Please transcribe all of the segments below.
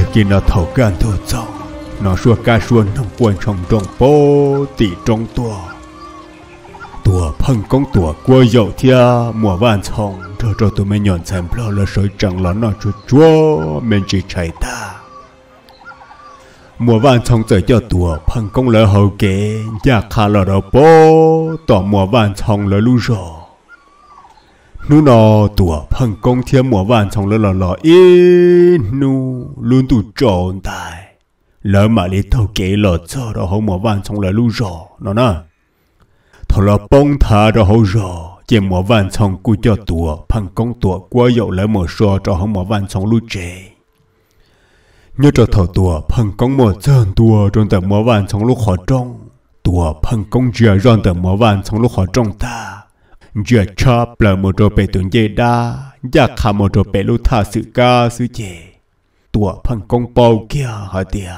chỉ nó thầu gan thầu dòng nó xua ca xua nông quân trong bố tỷ trong tua phăng công tua qua dậu thia mùa vạn xong cho tụi mình nhọn xem lo là sợi trắng là nó chúa mình chỉ chạy ta mùa vạn xong tới cho tua phăng công là hậu kế nhà khá là đâu bố tỏ mùa vạn xong là lu rò nu nó tua phăng công thia mùa vạn xong là in nu luôn tụ trộn tài lỡ mà đi thâu kế lỡ cho đó hậu mùa vạn xong là lu rò nó nè thọ là bông thả đó hậu rò chỉ mùa vạn xong cú cho tua phăng công tua qua dậu lại mùa sò cho hậu mùa vạn xong lu chế nhớ cho thọ tua phăng công mùa chân tua trong tờ mùa vạn xong lúc khó trong tua phăng công chia ròn tờ mùa vạn xong lúc khó trong ta chia chắp là một đồ bể tuần dây đa giác khả một đồ bể lúc thả sự ca sự chế tua phăng công bao kia hả tia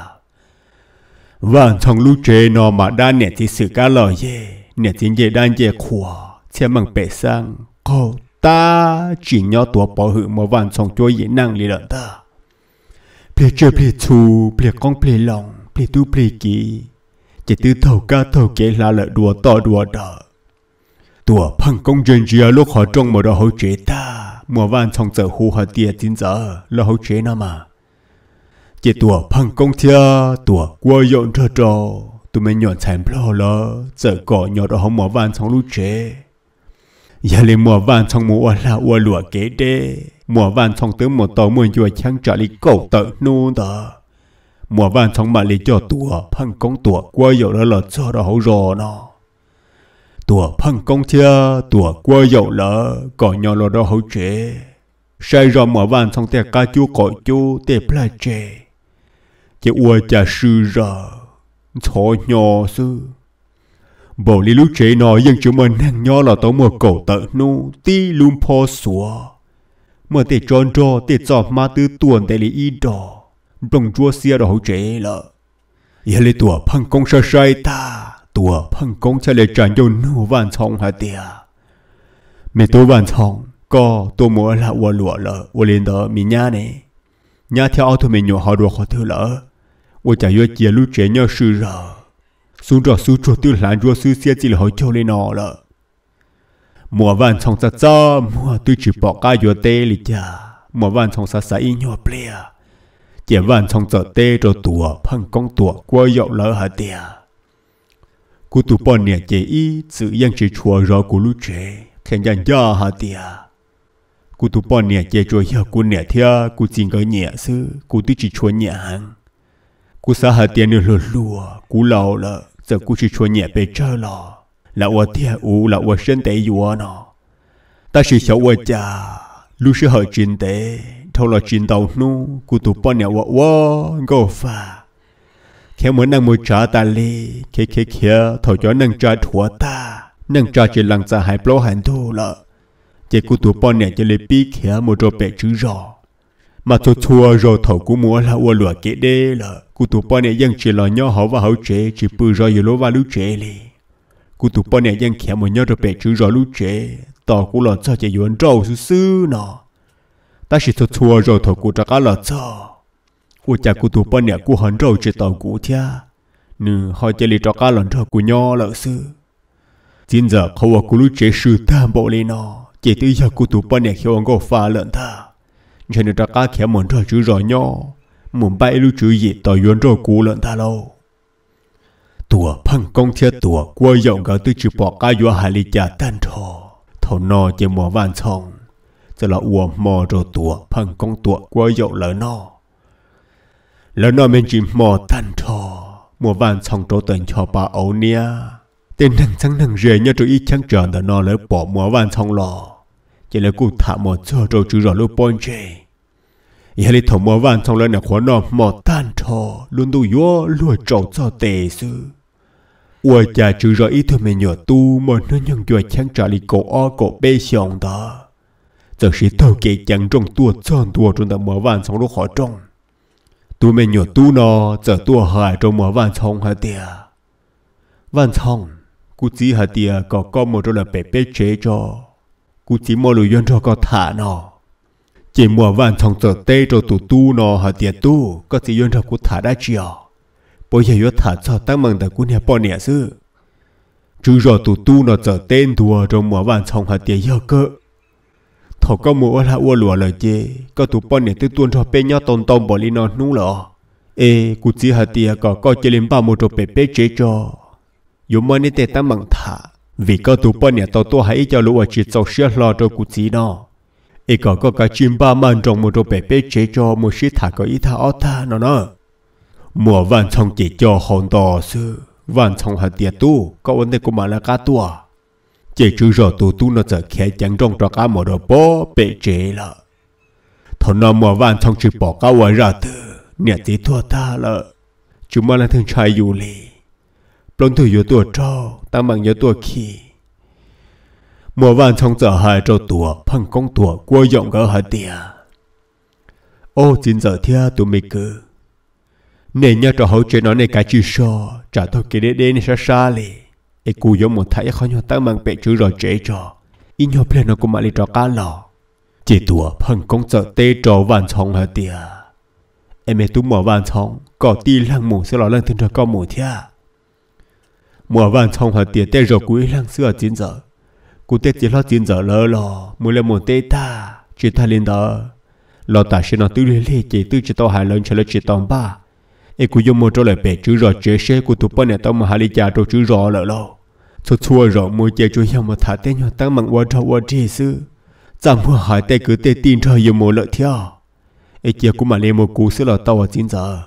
vạn xong lu chế nó mà đa nè thì sự ca lò dê nè thì dây đan dê khua xem bằng bể sang cô ta chỉ nhớ tua bỏ hữu mùa vạn xong cho dễ năng lý lợn ta ple chơi ple chu ple con ple lòng ple tu ple kỹ chỉ từ thầu ca thầu kế là lợi đùa to đùa đỡ tua phăng công dân chia lúc họ trong một đó hỗ chế ta mùa vạn xong giờ hù họ tiệt tin giờ là hỗ chế nào mà chỉ tua phăng công thia tua qua dọn cho tụi mình nhọn thành plo lo giờ cỏ nhỏ đó không mùa vạn xong lúc chế giờ lên mùa vạn xong mùa là ua lụa kế đê mùa vạn xong tới một tàu mùa vừa chăng trả lý cổ tự nôn đó mùa vạn xong mà lý cho tua phăng công tua qua dọn đó là cho đó hậu rò nó tua phăng công thia tua qua dọn là cỏ nhỏ lo đó hậu chế sai rồi mùa vạn xong te cá chú cỏ chú te pla chế chỉ ua chả sư rồi thọ nhỏ sư bộ lý lúc chế nó nhưng chúng mình năng nhỏ là tao mua cổ tự nu ti luôn po xóa mà để tròn trò để cho ma tư tuần để lý ý đỏ đồng chúa xia đó hỗ chế lợ giờ lấy tua phăng công sa sai ta tua phăng công sẽ lấy tràn vô nu vạn xong hả tia mẹ tôi vạn xong có tôi mua là ua lụa lợ ua lên đó mình nhá này nhá theo thôi mình nhỏ họ đồ họ thư lợ我假如揭露这样事了，苏着对蓝着苏些只好叫你拿了。莫万从啥子，莫对只报家有得哩家，莫万从啥啥音乐不了，这万从这得着多，碰工多过有了下的。กูตัวปนเนี่ยเจอีสื่อยังจะชัวรอกูรู้เจแค่ยันย่าหาเดียกูตัวปนเนี่ยเจชัวเฮียกูเนี่ยเทียกูจริงก็เนี่ยซื้อกูที่จะชัวเนี่ยหังกูสาหัสเตียนเนี่ยลัวกูเล่าละจะกูจะชวนเนี่ยไปเจอหรอแล้วว่าเทียอูแล้วว่าเส้นเตยอยู่เนาะแต่สิเขาว่าจ่าลูกเสือเหจินเตยเท่าเราจินเตานู้กูตัวป้อนเนี่ยว่าก็ฝ่าแค่เหมือนนางมวยจ่าตาลีแค่ถอยย้อนนางจ่าถั่วตานางจ่าจะหลังจะหายเปล่าหันดูละเจ้ากูตัวป้อนเนี่ยจะเลยปีแค่หมดตัวเป็ดจื้อรอmà cho thua rồi thầu cú múa là ua lụa kế đê là cú tụ bao này dân chỉ là nhỏ hậu và hậu chế chỉ bự rồi giờ lúa và lúa chế li cú tụ bao này dân khẽ một nhỏ rồi bể chữ rồi lúa chế tao cú lợn cho chỉ yuan trâu sư nọ ta chỉ cho thua rồi thầu cú trả cá lợn cho ua cha cú tụ bao này cú hận trâu chỉ tao cú thia nè họ chỉ li trả cá lợn cho cú nhỏ lợn sư chính giờเขาcú lúa chế sư tam bộ li nọ chỉ tới giờ cú tụ bao này khi ông có pha lợn ta cho nên ta khẽ muốn rồi chữ rồi nhỏ muốn bay lưu chữ gì tao yuan rồi cú lợn ta lâu tua phăng công thiết tua qua dòng cả tư chữ bỏ cá yuan hải lý trả tan thọ nọ chỉ mùa vạn xongจะละอ้วมอโรตัวพังกงตัวกว่าโยแล้วนอมันจิมอตันทอมัววานช่องโตเตินชอปาเอาเนี่ยเต้นนั่งทั้งนั่งเรียนเนี่ยตัวอีช่างจอนแต่นอเลยปอมัววานช่องหล่อจะเลยกูถามหมดเจอโรจือรอลูกปอนเจอย่าเลยถมมัววานช่องเลยเนี่ยขวานอมอตันทอลุนดูยัวลวดโจเจ้าเตซื้ออวยจ่าจือรออีทำไมหยอตูมันนั่นยังจ่วยช่างจ่าลิโกอ้อโกเบชองตาจะสิเท่าเกยจังจงตัวซ่อนตัวจนแต่มัววานช่องลูกขอจงตัวเมหยอตูนอจะตัวหายจงมัววานช่องหาเตียวันช่องกูจีหาเตียก็หมดแล้วเป๊ะเจ๊จอกูจีมอลุยอนจอก็ถานอ chỉ mùa vạn trong giờ tê rồi tụ tu nó họ tiệt tu có gì yên cho cú thả đã chiều bây giờ yo thả cho tăng mừng tại cú nhà bỏ nhẹ sư chứ rồi tụ tu nó giờ tên thua rồi mùa vạn trong họ tiệt yo cơ thọ có mùa là ua lùa lời chê có tụ bỏ nhẹ tư tuôn cho bên nhau tồn tồn bỏ đi nó nung lọ ê cú chỉ họ tiệt có chơi lên ba một rồi bể chế cho yo mà nên tệ tăng mừng thả vì có tụ bỏ nhẹ tao tôi hãy cho lúa chỉ cho xia lo cho cú chỉ nó ê có cả chim ba man trong một rồi bể chế cho một xí thả có ý thả ót thả nó mùa vạn trong chỉ cho hồn to sư vạn trong hạt tiệt tu có vấn đề của mà là cá tua chỉ chứ rồi tu nó giờ khẽ chẳng trong cho cá một đồ bó bể chế là thằng nào mùa vạn trong chỉ bỏ cá ngoài ra từ nhà chỉ thua ta là chúng mà là thằng trai du lì plon thử yếu tua trâu ta bằng yếu tua khi mùa vạn trong giờ hai trâu tua phăng công tua qua giọng gỡ hạt tiệt ô chín giờ thia tụi mình cứ nên nhớ cho hậu chuyện nó này cái chữ so trả thôi cái đế này xa lì ấy cú giống một thái khó nhau tăng mang bể chữ rồi chế cho in nhau lên nó cũng mà đi cho cá lò chỉ tủa phần công sợ tê trò vạn chồng hả tìa em ấy tú mùa vạn chồng có ti lăng mù sẽ lo lăng thân cho con mù thia mùa vạn chồng hả tìa tê rồi cuối lăng xưa 9 giờ cú tê chỉ lo 9 giờ lỡ lò mùa lên một tê ta chỉ ta lên đó lo ta sẽ nó tư lê chỉ tư chỉ tao hài lớn cho nó chỉ tao ba ê cú dùng một chỗ lại bể chữ rõ chế xe của tụi bọn này tao mà hà lý cha đồ chữ rõ lỡ lâu chua rõ mùi chế chú nhau mà thả tên nhau tăng bằng qua trâu qua trí sư giảm mua hỏi tay cứ tê tin cho dùng một lợi theo ê chia cũng mà lên một cú sẽ là tao ở 9 giờ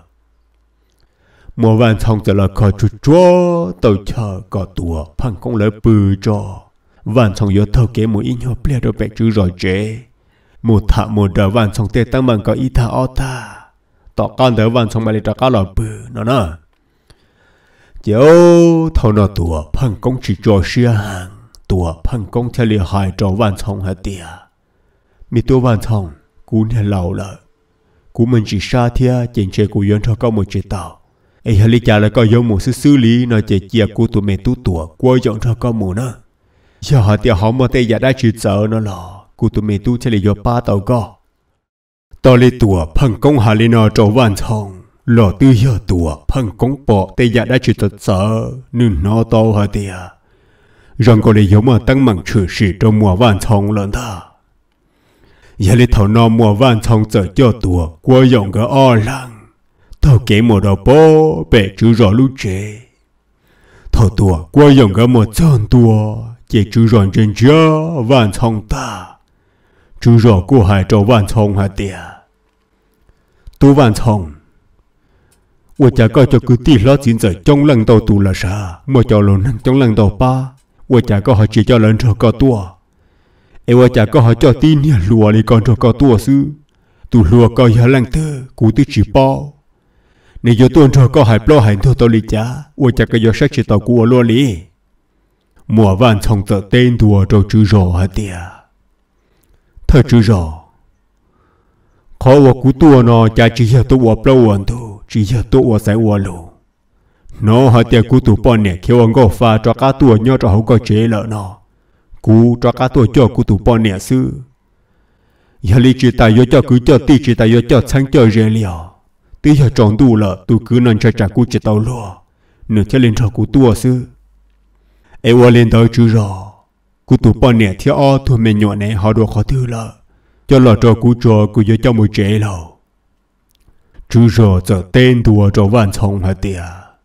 mùa vạn xong giờ là khỏi chú chúa tao chờ có tùa phẳng công lợi bự cho vạn xong yếu thâu kế một ít nhau bè đồ bể chữ rõ chế một thả một đợt vạn xong tê tăng bằng có ít thả ó ta tỏ con đỡ vạn xong mà đi cho cá lò bự nó nè chiếu thầu nó tùa phăng công chỉ cho xia hàng tùa phăng công theo lìa hài cho vạn xong hả tìa mi tùa vạn xong cú nè lâu lợ cú mình chỉ xa thia chỉnh chế cú yên cho câu một chế tàu ấy hả lý cha là có giống một sự xử lý nó chế chia cú tụi mẹ tú tùa qua dọn cho câu một nữa giờ hả tìa họ mà tây giả đã chỉ sợ nó lò cú tụi mẹ tú theo lìa ba tàu co tao lấy tùa phăng công hà lý nó cho vạn xong lò tư giờ tùa phăng công bỏ tây giả đã chỉ thật sợ nên nó tao hả tìa rằng có lấy giống mà tăng mạng trừ sĩ trong mùa vạn xong lần ta giờ lấy thầu nó mùa vạn xong giờ cho tùa qua dòng cái o lăng thầu kể một đầu bó bể chữ rõ lúc chế thầu tùa qua dòng cái một chân tùa chỉ chữ rõ trên chớ vạn xong ta chữ rõ của hai trâu vạn xong hả tìa tu vạn xong我家个就cứ tỷ lót 9 giờ trong lần đầu tu là sao mà cho lần trong lần đầu ba我家个họ chỉ cho lần cho có tua ấy我家个họ cho tin nhà lùa đi còn cho có tua sư tu lùa có nhà lần tư cú tư chỉ bao nếu cho tuần cho có hai bao hai thôi tao lý cha我家个要sách chỉ tao của lùa lý mùa vạn xong giờ tên thua cho chữ rõ hả tìa thật chữ rõ khóว่ากูตัวnó cha chỉ làตัวbaoวันtu chỉ làตัวsaiวันlu nó hả tiệtกูตัวbọn này kêu anh có pha cho cáตัวnhớ cho hậu có chế lợ nóกูcho cáตัวchoกูตัวbọn này sư giờ lý chỉ tại do cho cứ cho ti chỉ tại do cho sáng cho rèn liao tí giờ tròn tu lợ tu cứ nên cho trảกูchỉ tao lo nửa cho lên choกูตัวsư aiว่าlên tới chữ rõกูตัวbọn này theo o thôi mình nhỏ này họ đồ khó thứ lợ cho lọ trò cú vô cho một chế lâu chứ rồi giờ tên đùa cho vạn xong hả tìa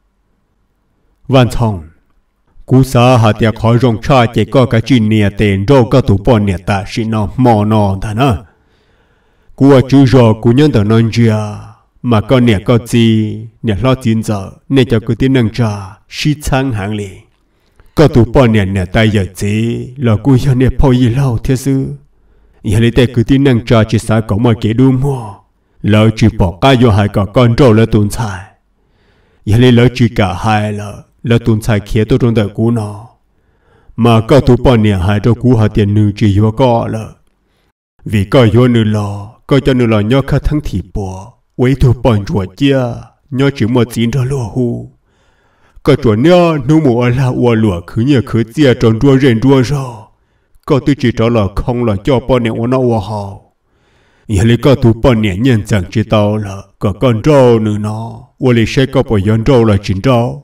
vạn xong cú xa hả tìa khỏi rong cha chỉ có cái chuyện nè tên rồi có tụ bọn nè ta xin nó mò nó thà nè cú ở chứ rồi cú nhân tờ non chia mà con nè có gì nè lo 9 giờ nè cho cứ tiếng nâng trà xí sáng hàng lì có tụ bọn nè tay giờ gì là cú cho nè phô gì lâu thế sư giờ lấy tay cứ tin năng trà chỉ xả cổng mà kể đúng mua lỡ chỉ bỏ cá vô hai cả con trâu là tuần xài giờ lấy lỡ chỉ cả hai là tuần xài kia tôi trong đời cũ nó mà có tụ bọn nè hai trâu cũ hai tiền nữ chỉ vô có là vì có vô nữ lò có cho nữ lò nhớ khá thắng thị bò với tụ bọn chuột chia nhớ chỉ một chín ra lúa hu có chuột nhớ nụ mùa là ua lúa cứ nhớ cứ chia tròn đua rèn đua rồi có tôi chỉ cho là không là cho bọn này nó hoa hào giờ lấy có tụ bọn nhẹ nhân chẳng chỉ tao là có con trâu nữa nó我哩sẽ có bọn dân trâu là chính trâu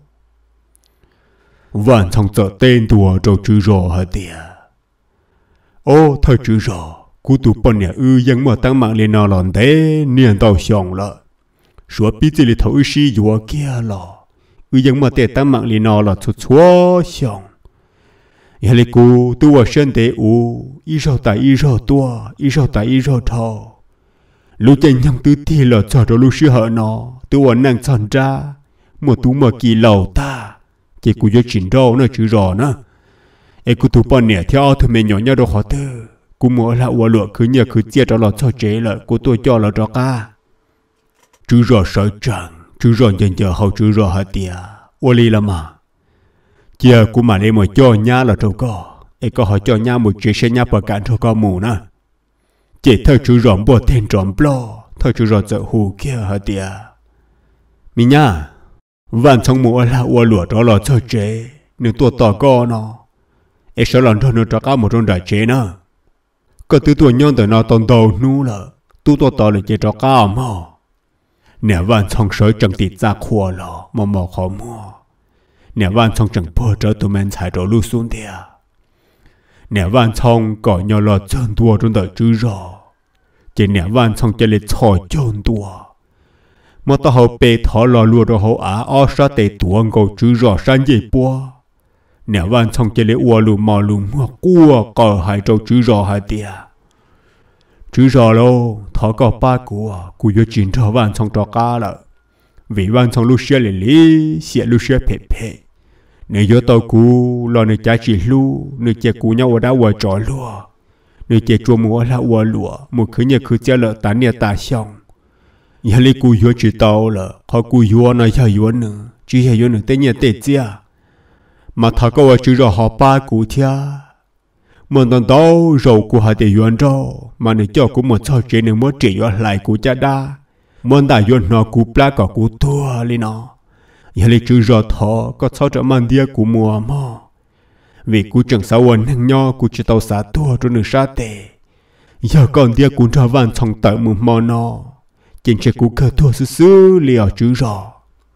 vạn thông sợ tên tụa trâu chữ rò hả tìa ô thôi chữ rò cú tụ bọn nhẹ dân mà tăng mạng lên nó lòn thế niên tao xong là số bí chỉ là thấu sĩ dùa kia là dân mà tệ tăng mạng lên nó là chút chúa xong giờ lấy cú tụa sân tế ý rau tại ý rau tua ý rau tại ý rau thò lúc chân nhang tứ thì là cho cho lúc xưa hở nó tụa nàng chọn ra một tú mà kỳ lầu ta chỉ cú cho chỉnh rau nó chữ rò nữa cú tụ bọn nhẹ theo thôi mình nhỏ nhau đâu khó tư cú mua là uo lụa cứ nhờ cứ chia cho nó cho chế lại cú tôi cho là cho ca chữ rò sợ chẳng chữ rò dần giờ hậu chữ rò hả tìa uo li là mà chia cú mà lấy một cho nhá là trâu co có họ cho nhá một chế xe nhá bờ cạn trâu co mù nè chỉ theo chữ rò bỏ tên tròn blo theo chữ rò sợ hù kia hả tìa mi nhá vạn trong mùa là uo lụa đó là cho chế nếu tua tỏ co nó sợ lần thôi nó cho cá một trong đại chế nữa có thứ tuổi nhon từ nó tồn đầu nu là tu tua tỏ là chế cho cá mà nè vạn trong sới chẳng tịt ra khua lò mà khó mua nè vạn trong chẳng bơ trở tụi mình xài đồ lưu xuống địa nè vạn trong có nhỏ lọt chân tua trong đời chữ rò chỉ nè vạn trong chỉ lấy thỏi chân tua mà tao hậu bê thọ lò lùa đồ hậu á sa tê tuồng cầu chữ rò san dây bua nè vạn trong chỉ lấy ua lù mò lù mua cua cờ hai trâu chữ rò hai tia chữ rò lô thọ có ba cua vô chín trò vạn trong trò cá lợ vì vạn trong lúc xưa lý xịa lúc xưa phê nếu vô tàu cú lo nơi trái chỉ lu nơi chế cú nhau ở đó qua trò lùa nơi chế chua mua là ua lùa một khứ nhà khứ chế lợ tán nhà ta xong nhà lấy cú vô chỉ tàu lợ họ cú vô nó giờ vô nữa chỉ giờ vô nữa tên nhà tệ chia mà thà có ở chữ rõ họ ba cú thia mình tận đâu rồi cú họ để vô đâu mà nếu cho cú một sao chế nếu mới chỉ vô lại cú cha đa mình đã vô nó cú pla có cú tua lên nó giờ lấy chữ rõ thọ có sao trở mang dia cú mua mà vì cú chẳng sao quên hàng nho cú chỉ tàu xả tua cho nửa sa tệ giờ còn dia cú cho van trong tận một mò nó chính sẽ cú cơ thua xứ liều chữ rõ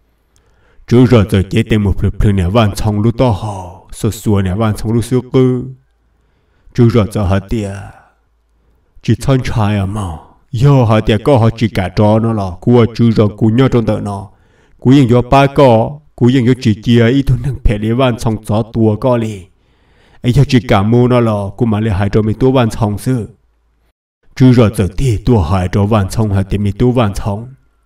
giờ chế tên một lực lượng nhà van trong lúc to họ xua nhà van trong lúc xưa cơ chữ rõ giờ hết tiệt chỉ thân trai à mà giờ hết tiệt có họ chỉ cả trò nó là cú chữ rõ cú nhau trong tận nó cúยังvô ba có cúยังvô chỉ chia ít thôi năng phê để van trong gió tua có li ấy giờ chỉ cả mua nó là cú mà lấy hai trò mình tua van trong xưa chữ rõ giờ thì tua hai trò van trong hai tiệt mình tua van trong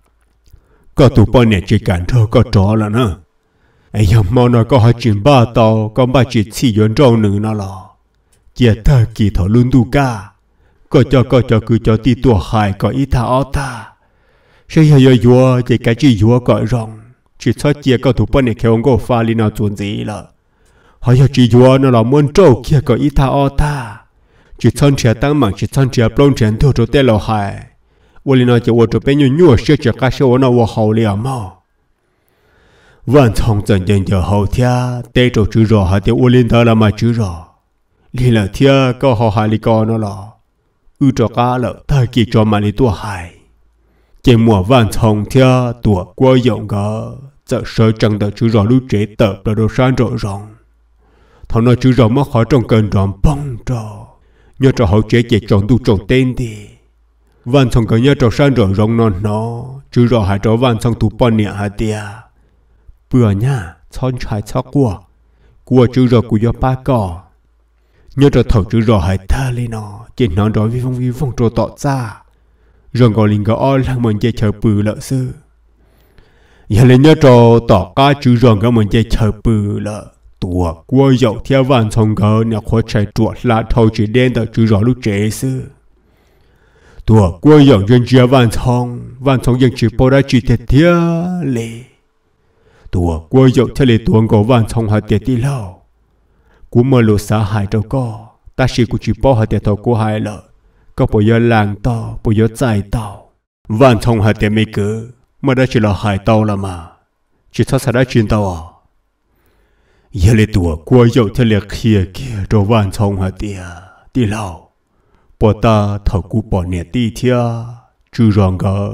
có tụ bọn này chỉ cảm thơ có trò là nữa ấy giờ mà nó có hai chuyện ba tàu có ba chuyện chỉ yuan trâu nữa nó là chỉ thơ kỳ thọ luôn tu ca có cho cứ cho ti tua hai có ít thà ó ta sẽ giờ vừa chỉ cái chỉ vừa gọi rong chỉ cho chia có tụ bọn này kêu ông pha li nào chuẩn gì là họ giờ chỉ vừa nó là muốn trâu kia có ít thà ó ta chỉ chọn trẻ tăng mạng chỉ chọn trẻ plong trẻ thua cho tên là hai我哩那就我这边有女儿这个是我那我好了嘛。万从真正就好听，带着猪肉还得我领导了嘛猪肉，你那天搞好海里搞那了，有这个了，他给专门的多海，这么万从天多过用个，这手整的猪肉路这得不到山着上，他那猪肉么好种跟着帮着，要这好这种都种点的。万从个nhớ trò san rồi rong non nó chứ rồi hai trò万从tụ bọn nhẹ hai tia bữa nha chọn trái chóc qua chứ rồi của ba cò nhớ trò thầu chứ rồi hai tha lên nó trên nó đó vi phong trò tọt ra rồi gọi linh gọi on là mình chơi chờ bự lợ sư giờ lên nhớ trò tọt cá chứ rồi cái mình chơi chờ bự lợ tua qua dậu theo万从个nhà khó chạy chuột là thầu chỉ đen được chứ rồi lúc trẻ sư tua qua dậu dân chia万从dân chỉ bỏ ra chỉ thiệt thiệt lệ tua qua dậu theo lệ tua ngõ万从hai tiệt đi lâu cú mơ lụt xã hải đâu có ta chỉ cú chỉ bỏ hai tiệt thầu của hai lợ có bây giờ làng tàu bây giờ chạy tàu万从hai tiệt mấy cứ mà đã chỉ là hải tàu là mà chỉ thắt đã chuyên tàu à giờ lệ tua qua dậu theo lệ kia đâu万从hai tiệt đi lâu bỏ ta thầu cú bỏ nè ti thia chứ rong gờ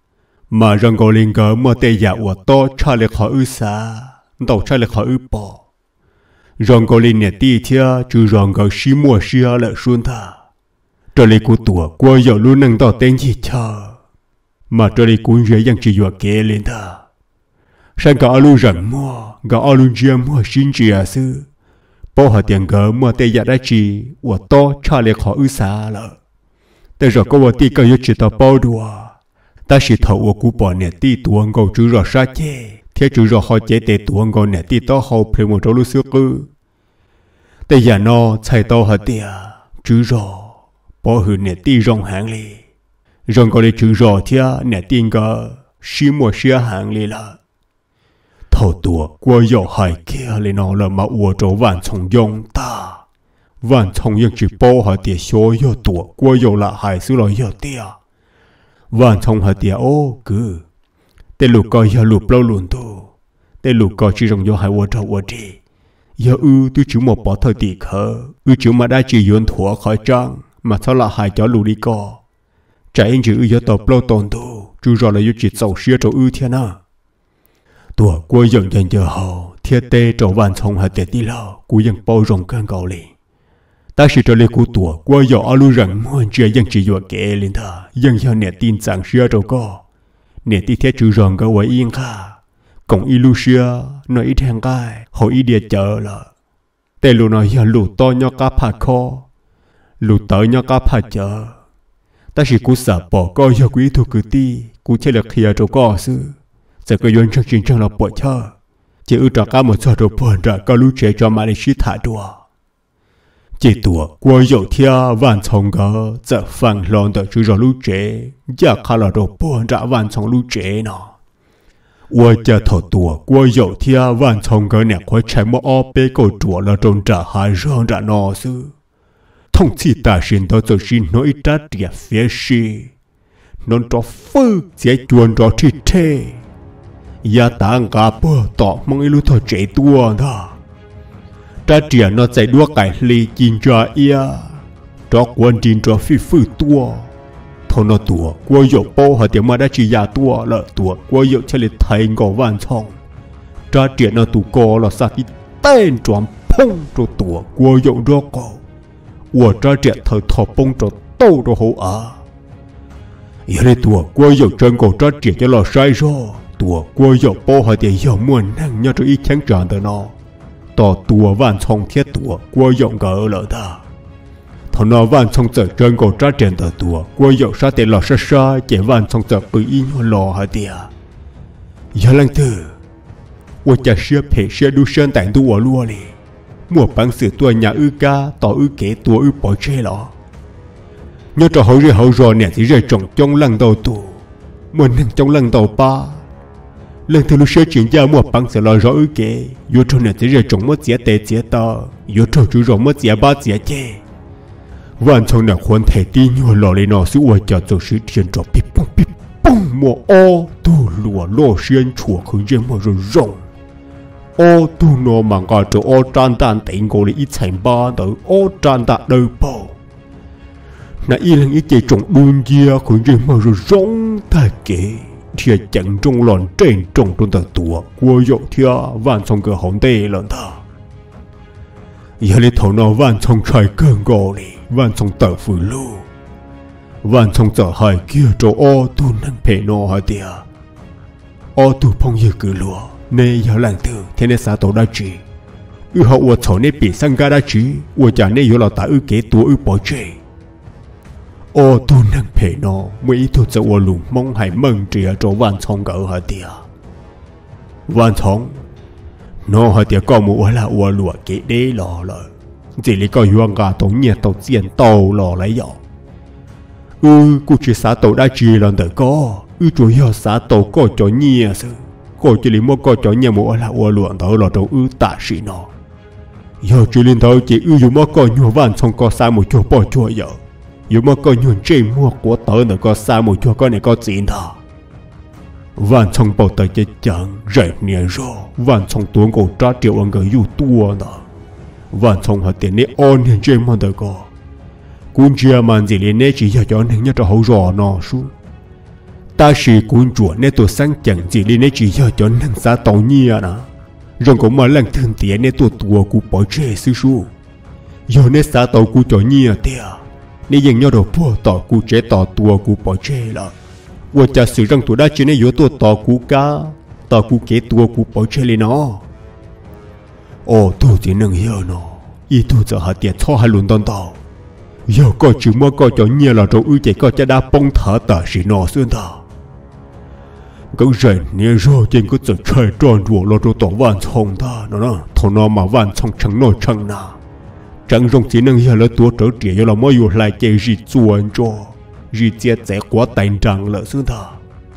mà rong gờ lên gờ mà tê giả của to cha lệ khỏi ư xa đầu cha lệ khỏi ư bỏ rong gờ lên nè ti thia chứ rong gờ xí mua xia lệ xuân thà trở lại cú tuổi qua giờ luôn nâng tao tên gì chờ mà trở lại cú dễ dàng chỉ dọa kê lên thà sang cả alu răng mua cả alu chia mua xin chia sư bao hạt tiền gỡ mua tê giả đã chỉ của to cha lệ khỏi ư xa lợแต่เราก็ว่าตีก็ยุติต่อเป้าดัวแต่สิเท่าว่ากูปอเนี่ยตีตัวงงจูรอซาเจเที่ยจูรอเขาเจเตตัวงงเนี่ยตีต่อเขาเพลงมันจะรู้สึกกูแต่อย่านอใช้ต่อหัดเดียจูรอพอหืนเนี่ยตีรองหางเลยรองก็เลยจูรอเที่ยเนี่ยตีก็ชิมัวเสียหางเลยละเท่าตัวกลัวหยอกหายเกี้ยเลยนอเลยมาอวดโจวันชงยงตาวันชงยังจีโป้หาเดียโชยตัวกลัวโยละหายสุรอยเดียวันชงหาเดียโอ้คือแต่ลูกก็อย่าลูกเปล่าลุนตัวแต่ลูกก็จีรงโยหายวัวเท่าวัวดีอย่าตัวจิ๋วหมดปอเธอตีเขาจิ๋วมาได้จีโยนถั่วคอยจังมาเท่าละหายจอลูดีก็ใจเองจีอย่าต่อเปล่าตนตัวจูรอเลยยุจิตเศร้าเสียตัวเทียนะตัวกลัวยังยันเจอเขาเทียเตจวันชงหาเดียตีแล้วกูยังเป้ารงกันเกาหลีta chỉ cho lấy cú tuổi qua giờ alu rằng muốn chơiยังchỉ dọa kệ lên thàยังcho nè tin rằng xưa đâu có nè tin theo chữ rằng có vậy yên kha còn illusia nói ít hàng gai hỏi ít địa chờ làแต่ลูน้อยลูโตยอกาผาคอลูเตยอกาผาเจอแต่สิกูสาปอก็ยกุยถูกกูตีกูเชลเคลียร์ก็ซื้อจะก็ย้อนชักจริงจังเราปวดเชอจะอึดจากการหมดชอตัวปวดจากก็รู้เฉยจอมาในชีถ่ายตัวchỉ tuổi qua dầu thia van chồng gỡ giờ phẳng lon đợi chú rồi lú chế giờ khá là đồ buồn đã van chồng lú chế nọ qua giờ thọ tuổi qua dầu thia van chồng gỡ nè khói trái mỏ o bê cổ chùa là trôn trả hai rong đã nọ sư thông chỉ ta xin đó rồi xin nói ra địa phía si non cho phư sẽ chuồn cho thi thế ya ta ngã bơ tọ mong ilu thọ chế tua đó ta chỉ nó chạy đua cái ly chín cho ia cho quân chín cho phi phư tua thôi nó tua qua dậu bao hạt tiền mà đã chỉ ya tua là tua qua dậu chơi lịch thay ngõ van chong ta chỉ nó tụ co là sao cái tên tròn phong cho tua qua dậu đó co qua ta chỉ thời thọ phong cho tàu cho hậu à giờ đây tua qua dậu chân cổ ta chỉ cho là sai rồi tua qua dậu bao hạt tiền giờ muốn năng nhau cho ít chán tràn từ nóต่อตัววันชงเทียตัวกลัวยงเกอเลยท่าทนวันชงเจอเกินกว่าจ้าเจนต่อตัวกลัวยงซาเตลอชาเจวันชงเจอปืนอินหล่อฮะเดียอย่าลังเถอะว่าจะเชื่อเพเชื่อดูเชื่อแต่งตัวรัวเลยมั่วปังสื่อตัวnhàกาต่อเก๋ตัวปอยเช่หรอnhớ cho hậu rồi nè thì rơi trồng trong lăng đầu tù mình nâng trong lăng đầu ba lần thứ lúc sơ chuyển giao mua bằng sẽ lo rõ ư kệ vô trong này chỉ là trồng mất giá tệ giá to vô trong chú rồng mất giá ba giá chêวันtrong nàyควรthể tin nhiều lò lên nó sự uổng cho做事情做bị bung mua ô tu lùa lô xuyên chùa không riêng mà rồi rồng ô tu nó mà gọi cho ô tràn đàn tỉnh gọi là ít thành ba tới ô tràn đàn đời bao nãy lần ít chơi trồng đun kia không riêng mà rồi rồng ta kể thì chẳng trong lòn trên trong trong tờ tua của dậu thia van trong cửa hòn tê lần thà giờ lấy thầu nó van trong trái cơn gò này van trong tờ phù lu van trong tờ hai kia cho ô tu nâng phê nó hai tia ô tu phong như cứ lúa nên giờ làm từ thế nên xã tổ đã chỉ hậu của chỗ này bị sang ga đã chỉ của cha này giờ là ta kế tua bỏ chơi ô tu nâng phê nó mấy thuộc cho ô lùng mong hay mừng trìa cho van chong gỡ hả tia van chong nó hả tia có một là ô lụa kế đế lò lời chỉ lý có yuang gà tổng nhiệt tổng diện tàu lò lấy dọ cụ chỉ xã tàu đã chỉ lần đời có chủ yếu xã tàu có cho nhiệt sư có chỉ lý mua có cho nhiệt một là ô lụa tàu lò tàu tạ sĩ nó giờ chỉ liên tàu chỉ dùng mua có nhiều van chong có xa một chỗ bỏ chỗ giờ dù mà có nhuận chơi mua của tớ nữa có xa một chỗ con này có gì thà van trong bầu tờ chết chẳng rẻ nè rồi van trong tuồng cổ trả triệu ông người yêu tua nè van trong hạt tiền này on hiện chơi mà đời có cuốn chia màn gì lên nè chỉ cho nên nhớ cho hậu rò nó xuống ta chỉ cuốn chuột nè tôi sáng chẳng gì lên nè chỉ cho nên xã tàu nhia nè rồi cũng mà lần thường tiền nè tôi của bỏ chơi sư su giờ nè xã tàu của cho nhia tiền nè dành nhau đồ bỏ tàu của chế tàu tua của bỏ chơi là tôi chỉ sử dụng tôi đã chỉ nè yếu tôi tàu của cá tàu của kế tua của bỏ chơi lên nó tôi chỉ能hiểu nó ý tôi giờ hạt tiền cho hai luận tàu tàu giờ có chữ mua có cho nhia là rồi ư chạy có cho đã bông thở tờ chỉ nó xuyên tàu cái rèn nè rồi trên cái giờ trời tròn ruộng lo rồi tàu van sông ta nó thằng nó mà van sông chẳng nổi chẳng nào chẳng dùng chỉ năng hiểu là tua trở trẻ giờ là mớiอยู่lại chạy gì chuồn cho gì chết sẽ quá tàn trăng lỡ xuyên tàu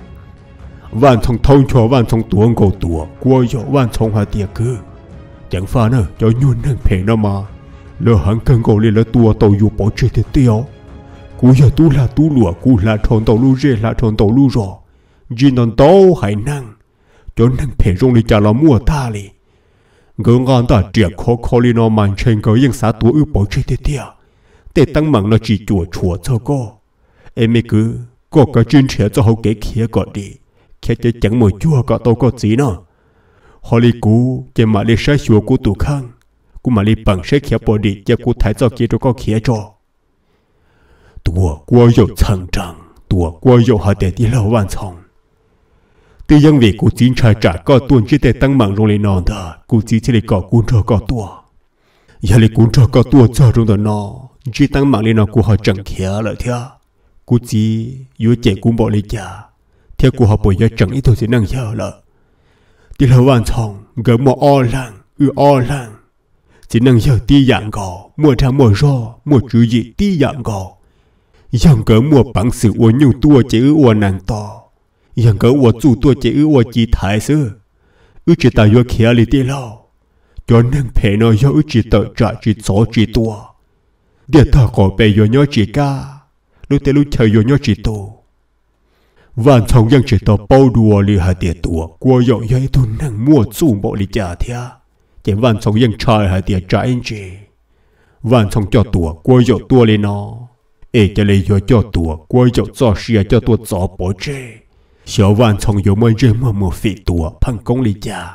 van sông thông cho van sông tuồng cầu tua qua giờ van sông hạt tiền cứ chẳng phải nữa cho nhún năng phê nó mà lỡ hắn cần gọi lên là tua tàu dù bỏ chơi thế tiêu cú giờ tu là tu lụa cú là thôn tàu lu rê là thôn tàu lu rò chỉ non tàu hải năng cho năng phê rong đi trả là mua ta li ngỡ ngon ta triệt khó li nó màn trên cái những xã tua ư bỏ chơi thế tiêu để tăng mạng nó chỉ chùa cho cô em mới cứ có cái chuyên trẻ cho hậu kế kia gọi đi kia chỉ chẳng một chua cả tàu có gì nữa họ li cú chỉ mà li sai chùa của tụ khang cú mà li bằng sai kia bỏ đi chỉ cú thái cho kia cho có kia cho tua qua dầu thành trăng tua qua dầu họ để đi lâu van sông từ những việc cú chính trai trả có tuần chỉ để tăng mạng trong li non đó cú chỉ li có cuốn cho có tua giờ li cuốn cho có tua cho trong đó nó chỉ tăng mạng li nó cú họ chẳng kia lại theo cú chỉ yếu chạy cú bỏ li trả theo cú họ bỏ giờ chẳng ít thôi sẽ năng giờ lại đi lâu van sông gỡ mò o lăng chỉ năng giờ ti dạng gò mua trang mua ro mua chữ gì ti dạng gò yang gỡ mua bằng sự uốn nhung tua chỉ uốn nàng to yang gỡ uốn chủ tua chỉ uốn chỉ thái sư chỉ ta yo kia li ti lâu cho nên phê nó yo chỉ tự trả chỉ số chỉ tua để ta có bề yo nhớ chỉ ca lúc tới lúc chơi yo nhớ chỉ tu van sông yang chỉ tao bao đùa li hạt tiền tua qua yo yo tu năng mua chủ bộ li trả thia chỉ van sôngยังtrai hạt tiền trả anh chị van sông cho tua qua yo tua li nóจะเลยyo cho tua qua yo cho xia cho tua cho bỏ chơi小van sông yo mới chơi mà mua phỉ tua phăng công li trả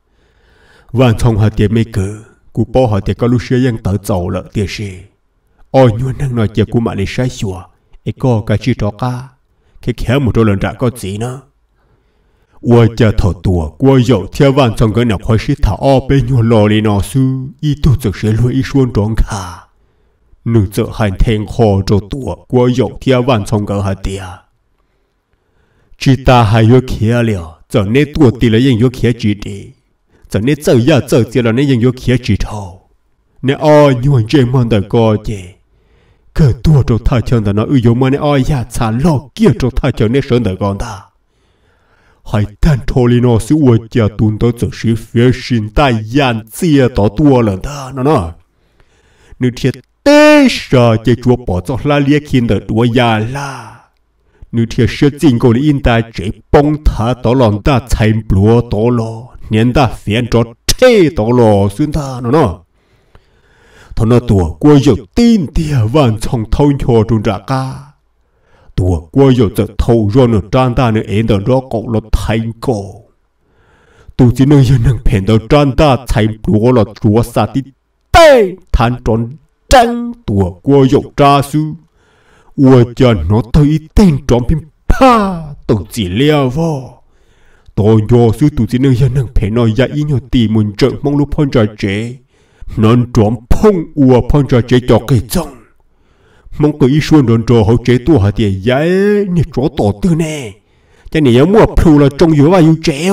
van sông hạt tiền mấy cứ cú bao hạt tiền có lúc xiaยังtự giàu lợ tiền gì nhuận năng nói chỉ cú mà li sai xua có cái chi đó cả cái khéo một đôi lần trả có gì nữa我家头多我有天晚上跟那块石头被我老里那书一肚子水落一双装卡你这还天好着多我有天晚上跟下爹只打还有开了这那多地了人有开指的这那走呀走进了那人有开指头那你这么的高姐个多着太强的那有么那呀惨老kia着太强那生的高大还但托里诺是我家蹲到这是非现代眼界到多了的呢你贴得啥就做保障拉列看的多呀啦你贴是经过的应该这帮他到浪大才不到了年大反着车到了算他呢thằng nó tua qua giờ tin tia van trong thâu nhô trong trà cá tua qua giờ giờ thâu rồi nó tràn ta nó em đó cậu nó thành cổ tu chỉ nơi dân năng phèn đó tràn ta thành bùa là chúa sa tí tê than tròn trắng tua qua giờ tra su qua giờ nó thấy tên tròn phim pa tu chỉ leo vào tôi nhô su tu chỉ nơi dân năng phèn nó dạy ý nhô tì muốn trận mong lúc phong trà chế non trộm phong ua phong trà chế cho cái trong mong cái ý xuân đồn trò hậu chế tua hạt tiền giá nè chỗ tổ tư nè cái này mua plu là trong yếu bao nhiêu chế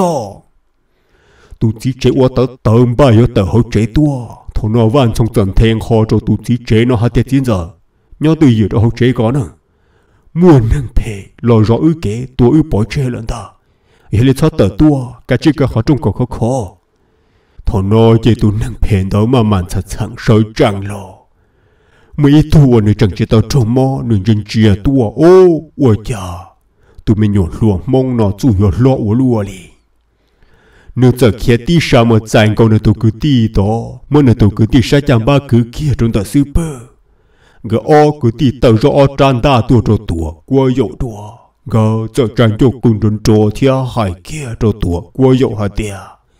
tu chỉ chế ua tớ tầm bao nhiêu tờ hậu chế tua thằng nó van trong tận thèn kho cho tu chỉ chế nó hạt tiền chín giờ nhớ từ giờ đó hậu chế có nè mua năng phê lo rõ ư kế tua ư bỏ chế lần ta vậy là sao tờ tua cái chiếc cái họ trong cổ khó thằng nó chỉ tu năng phèn đó mà màn sẵn sàng soi trăng lo mấy tu này chẳng chỉ tao trông mò nên chân chia tua ôi cha tụi mình nhổn luồng mong nó chủ yếu lo lúa li nếu giờ kia tí sao mà dành câu này tụi cứ tí đó mà này tụi cứ tí sao chẳng ba cứ kia trong tờ super gỡ o cứ tì tàu cho o tràn ta tua cho tua qua dậu tua gỡ cho tràn cho cùng đồn trò thia hải kia cho tua qua dậu hà tia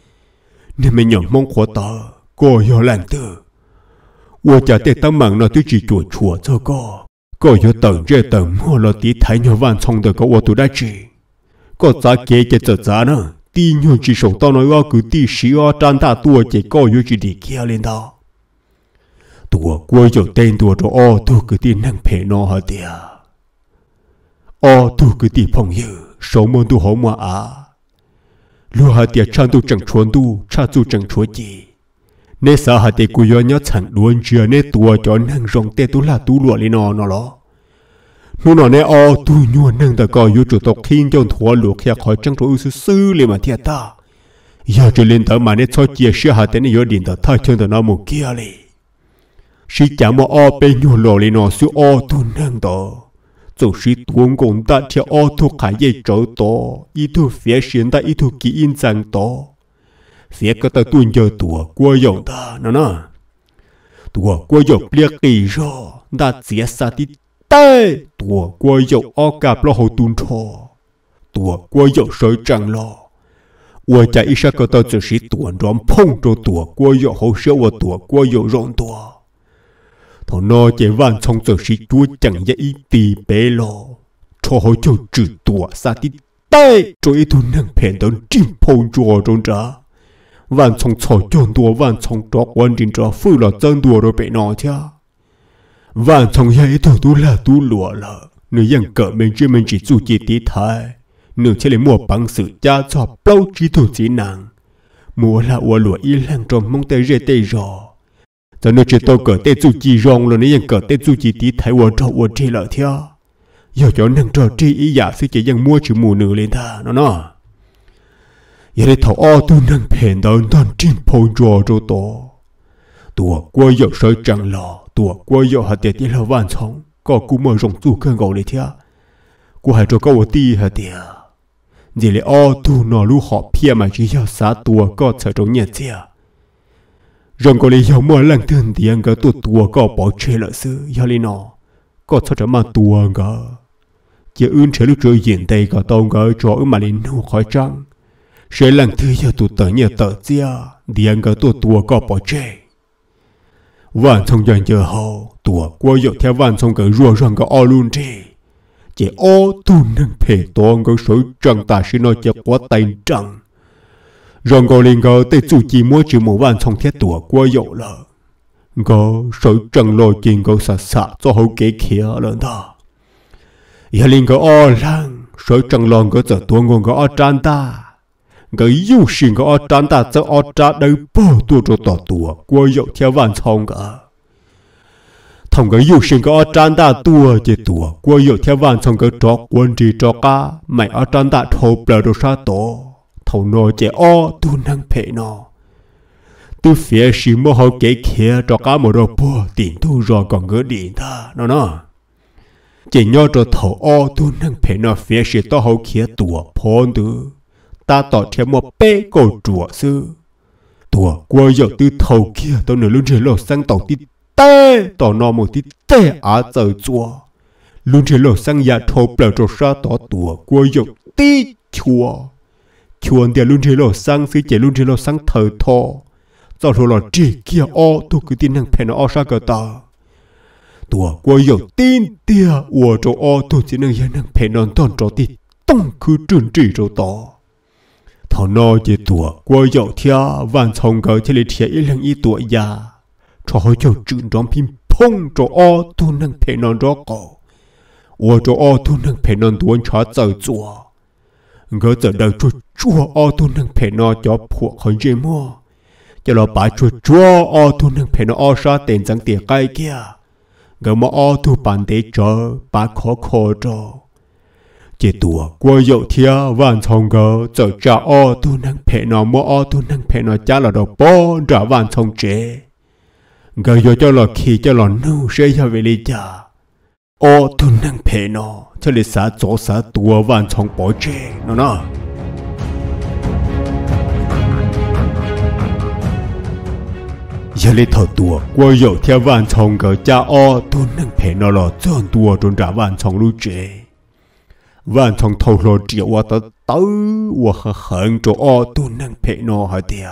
nên mình nhận mong khó ta có hiểu lành tư我家的当忙了，对只做错这个要等着等我了，地太牛万冲的个我都来吃，个咋给这咋呢？地牛只手到那个个地时啊，长大多这个有只地给领导，多我有等多着哦，多个地能陪那下的啊，哦，多个地朋友，手忙都好嘛啊，路下的唱都正传都，唱都正传的。nên xã hội của yo nhớ chẳng luôn chưa nên tua cho năng rong tê tu là tu lụa lên nó lo nó nói nè o tu nhuận năng ta coi yo chủ tộc khiên cho thua lụa kia khỏi trăng trôi sư lên mà thiệt ta giờ cho lên tới mà nên cho chia sẻ hạt tên yo điện tới thay chân tới nó một kia đi sĩ chả mà o bên nhuận lụa lên nó sư o tu năng đó dù sĩ tuôn cũng ta theo o tu khai dây trở đó ý tu phía hiện ta ý tu kỹ in rằng đó phía cái tờ tuôn giờ tua qua dòng ta nó tua qua dòng liệt kỳ rồi ta chỉ sa tí tê tua qua dòng o cạp lo hồ tuôn thò tua qua dòng sợi trăng lo qua chạy ít cái tờ chỉ sĩ tuôn rõm phong cho tua qua dòng hồ sơ và tua qua dòng rõm tua thằng nó chỉ van trong chỉ sĩ chúa chẳng dễ ý tì bể lo cho hồ cho trừ tua sa tí tê cho ít tu năng phèn đến chim phong chùa trong trả万从草种多，万从着关键着富了真多的被拿家，万从也一头都拉都落了，你让革命之们只注意地台，你这里莫帮sự家做包知道只能，莫啦我落一两种梦得热得热，在你知道个得注意让了，你让个得注意地台我着我这了条，要叫能着这一样是这样摸起木女lên ta nó giờ đây thầu o tu năng phèn đón đón chim phong trò cho to tua qua dọc sợi trăng lò tua qua dọc hạt tiệt là van sống có cú mở rộng tu cơn gầu lấy thia cú hai cho câu ti hạt tiệt giờ đây o tu nó lu họ pia mà chỉ giao xả tua có sợ trong nhà chia rộng có lấy giao mở lăng thân tiền cái tua có bỏ chơi lợi sư giờ đây nó có sợ trong mà tua cái giờ ươn chơi lúc chơi hiện đây có tông cái cho mà lên nụ khỏi trăng sẽ lần thứ giờ tụt tới nhà tờ chia điện cái tua có bỏ chơi vạn thông dần giờ hồ tua qua dọc theo vạn thông cái rùa răng cái o luôn chơi chỉ o tu nâng phê toàn cái sợi trăng ta sẽ nói cho quá tay trăng răng cái liền cái tây chủ chỉ mua chỉ một vạn thông thiết tua qua dọc là cái sợi trăng lôi trên cái sạ cho hậu kế kia lên đó giờ liền cái o lăng sợi trăng lon cái giờ tua ngon cái o tràn ta cái yêu sinh cái ở trán ta cho ở trán đấy bao tuổi cho tỏ tuổi qua dậu theo vạn thông cả thằng cái yêu sinh cái ở trán ta tuổi chỉ tuổi qua dậu theo vạn thông cái trọ quân chỉ trọ cá mày ở trán ta thâu bờ đồ sa tổ thầu nó chỉ ở tu năng phê nó tu phía sĩ mô hậu kế kia trọ cá một đồ bùa tiền tu rồi còn cái điện ta nó chỉ nhớ cho thầu ở tu năng phê nó phía sĩ to hậu kia tuổi phôn tu ta tỏ theo một bê cổ chùa sư tùa qua giờ từ thầu kia tao nửa luôn chơi lò sang tàu tí tê tỏ nó một tí tê á giờ chùa luôn chơi lò sang nhà thầu bờ trò sa tỏ tùa qua giờ tí chùa chùa thì luôn chơi lò sang phía chạy luôn chơi lò sang thờ thọ sau đó là chỉ kia o tôi cứ tin năng phèn o sa cờ ta tùa qua giờ tin tia ua trò o tôi chỉ năng yên năng phèn non toàn trò tí tông cứ trừng trị trò to thằng nó chỉ tuổi qua dậu theo vạn thông cái thì lấy ý lần ý tuổi già cho họ cho chuyện đóng phim phong cho o tu năng phê non đó cổ o cho o tu năng phê non tuôn cho giờ chùa ngỡ giờ đời cho chùa o tu năng phê non cho phụ khỏi dễ mua cho nó bà chùa o tu năng phê non o sa tiền chẳng tiền cái kia ngỡ mà o tu bản để cho bà khó cho chỉ tua qua dậu theo vạn thông gỡ giờ trả o tu năng phê nó mua o tu năng phê nó trả là đồ bó trả vạn thông chế gỡ vô cho là khi cho là nu sẽ cho về lý trả o tu năng phê nó cho lý xã chỗ xã tua vạn thông bỏ chế nó giờ lấy thầu tua qua dầu theo van chồng cái cha o tôi nâng phải nó là chọn tua trong trả van chồng lưu chế van chồng thầu lo triệu qua tới tới qua hận cho o tôi nâng phải nó hả tia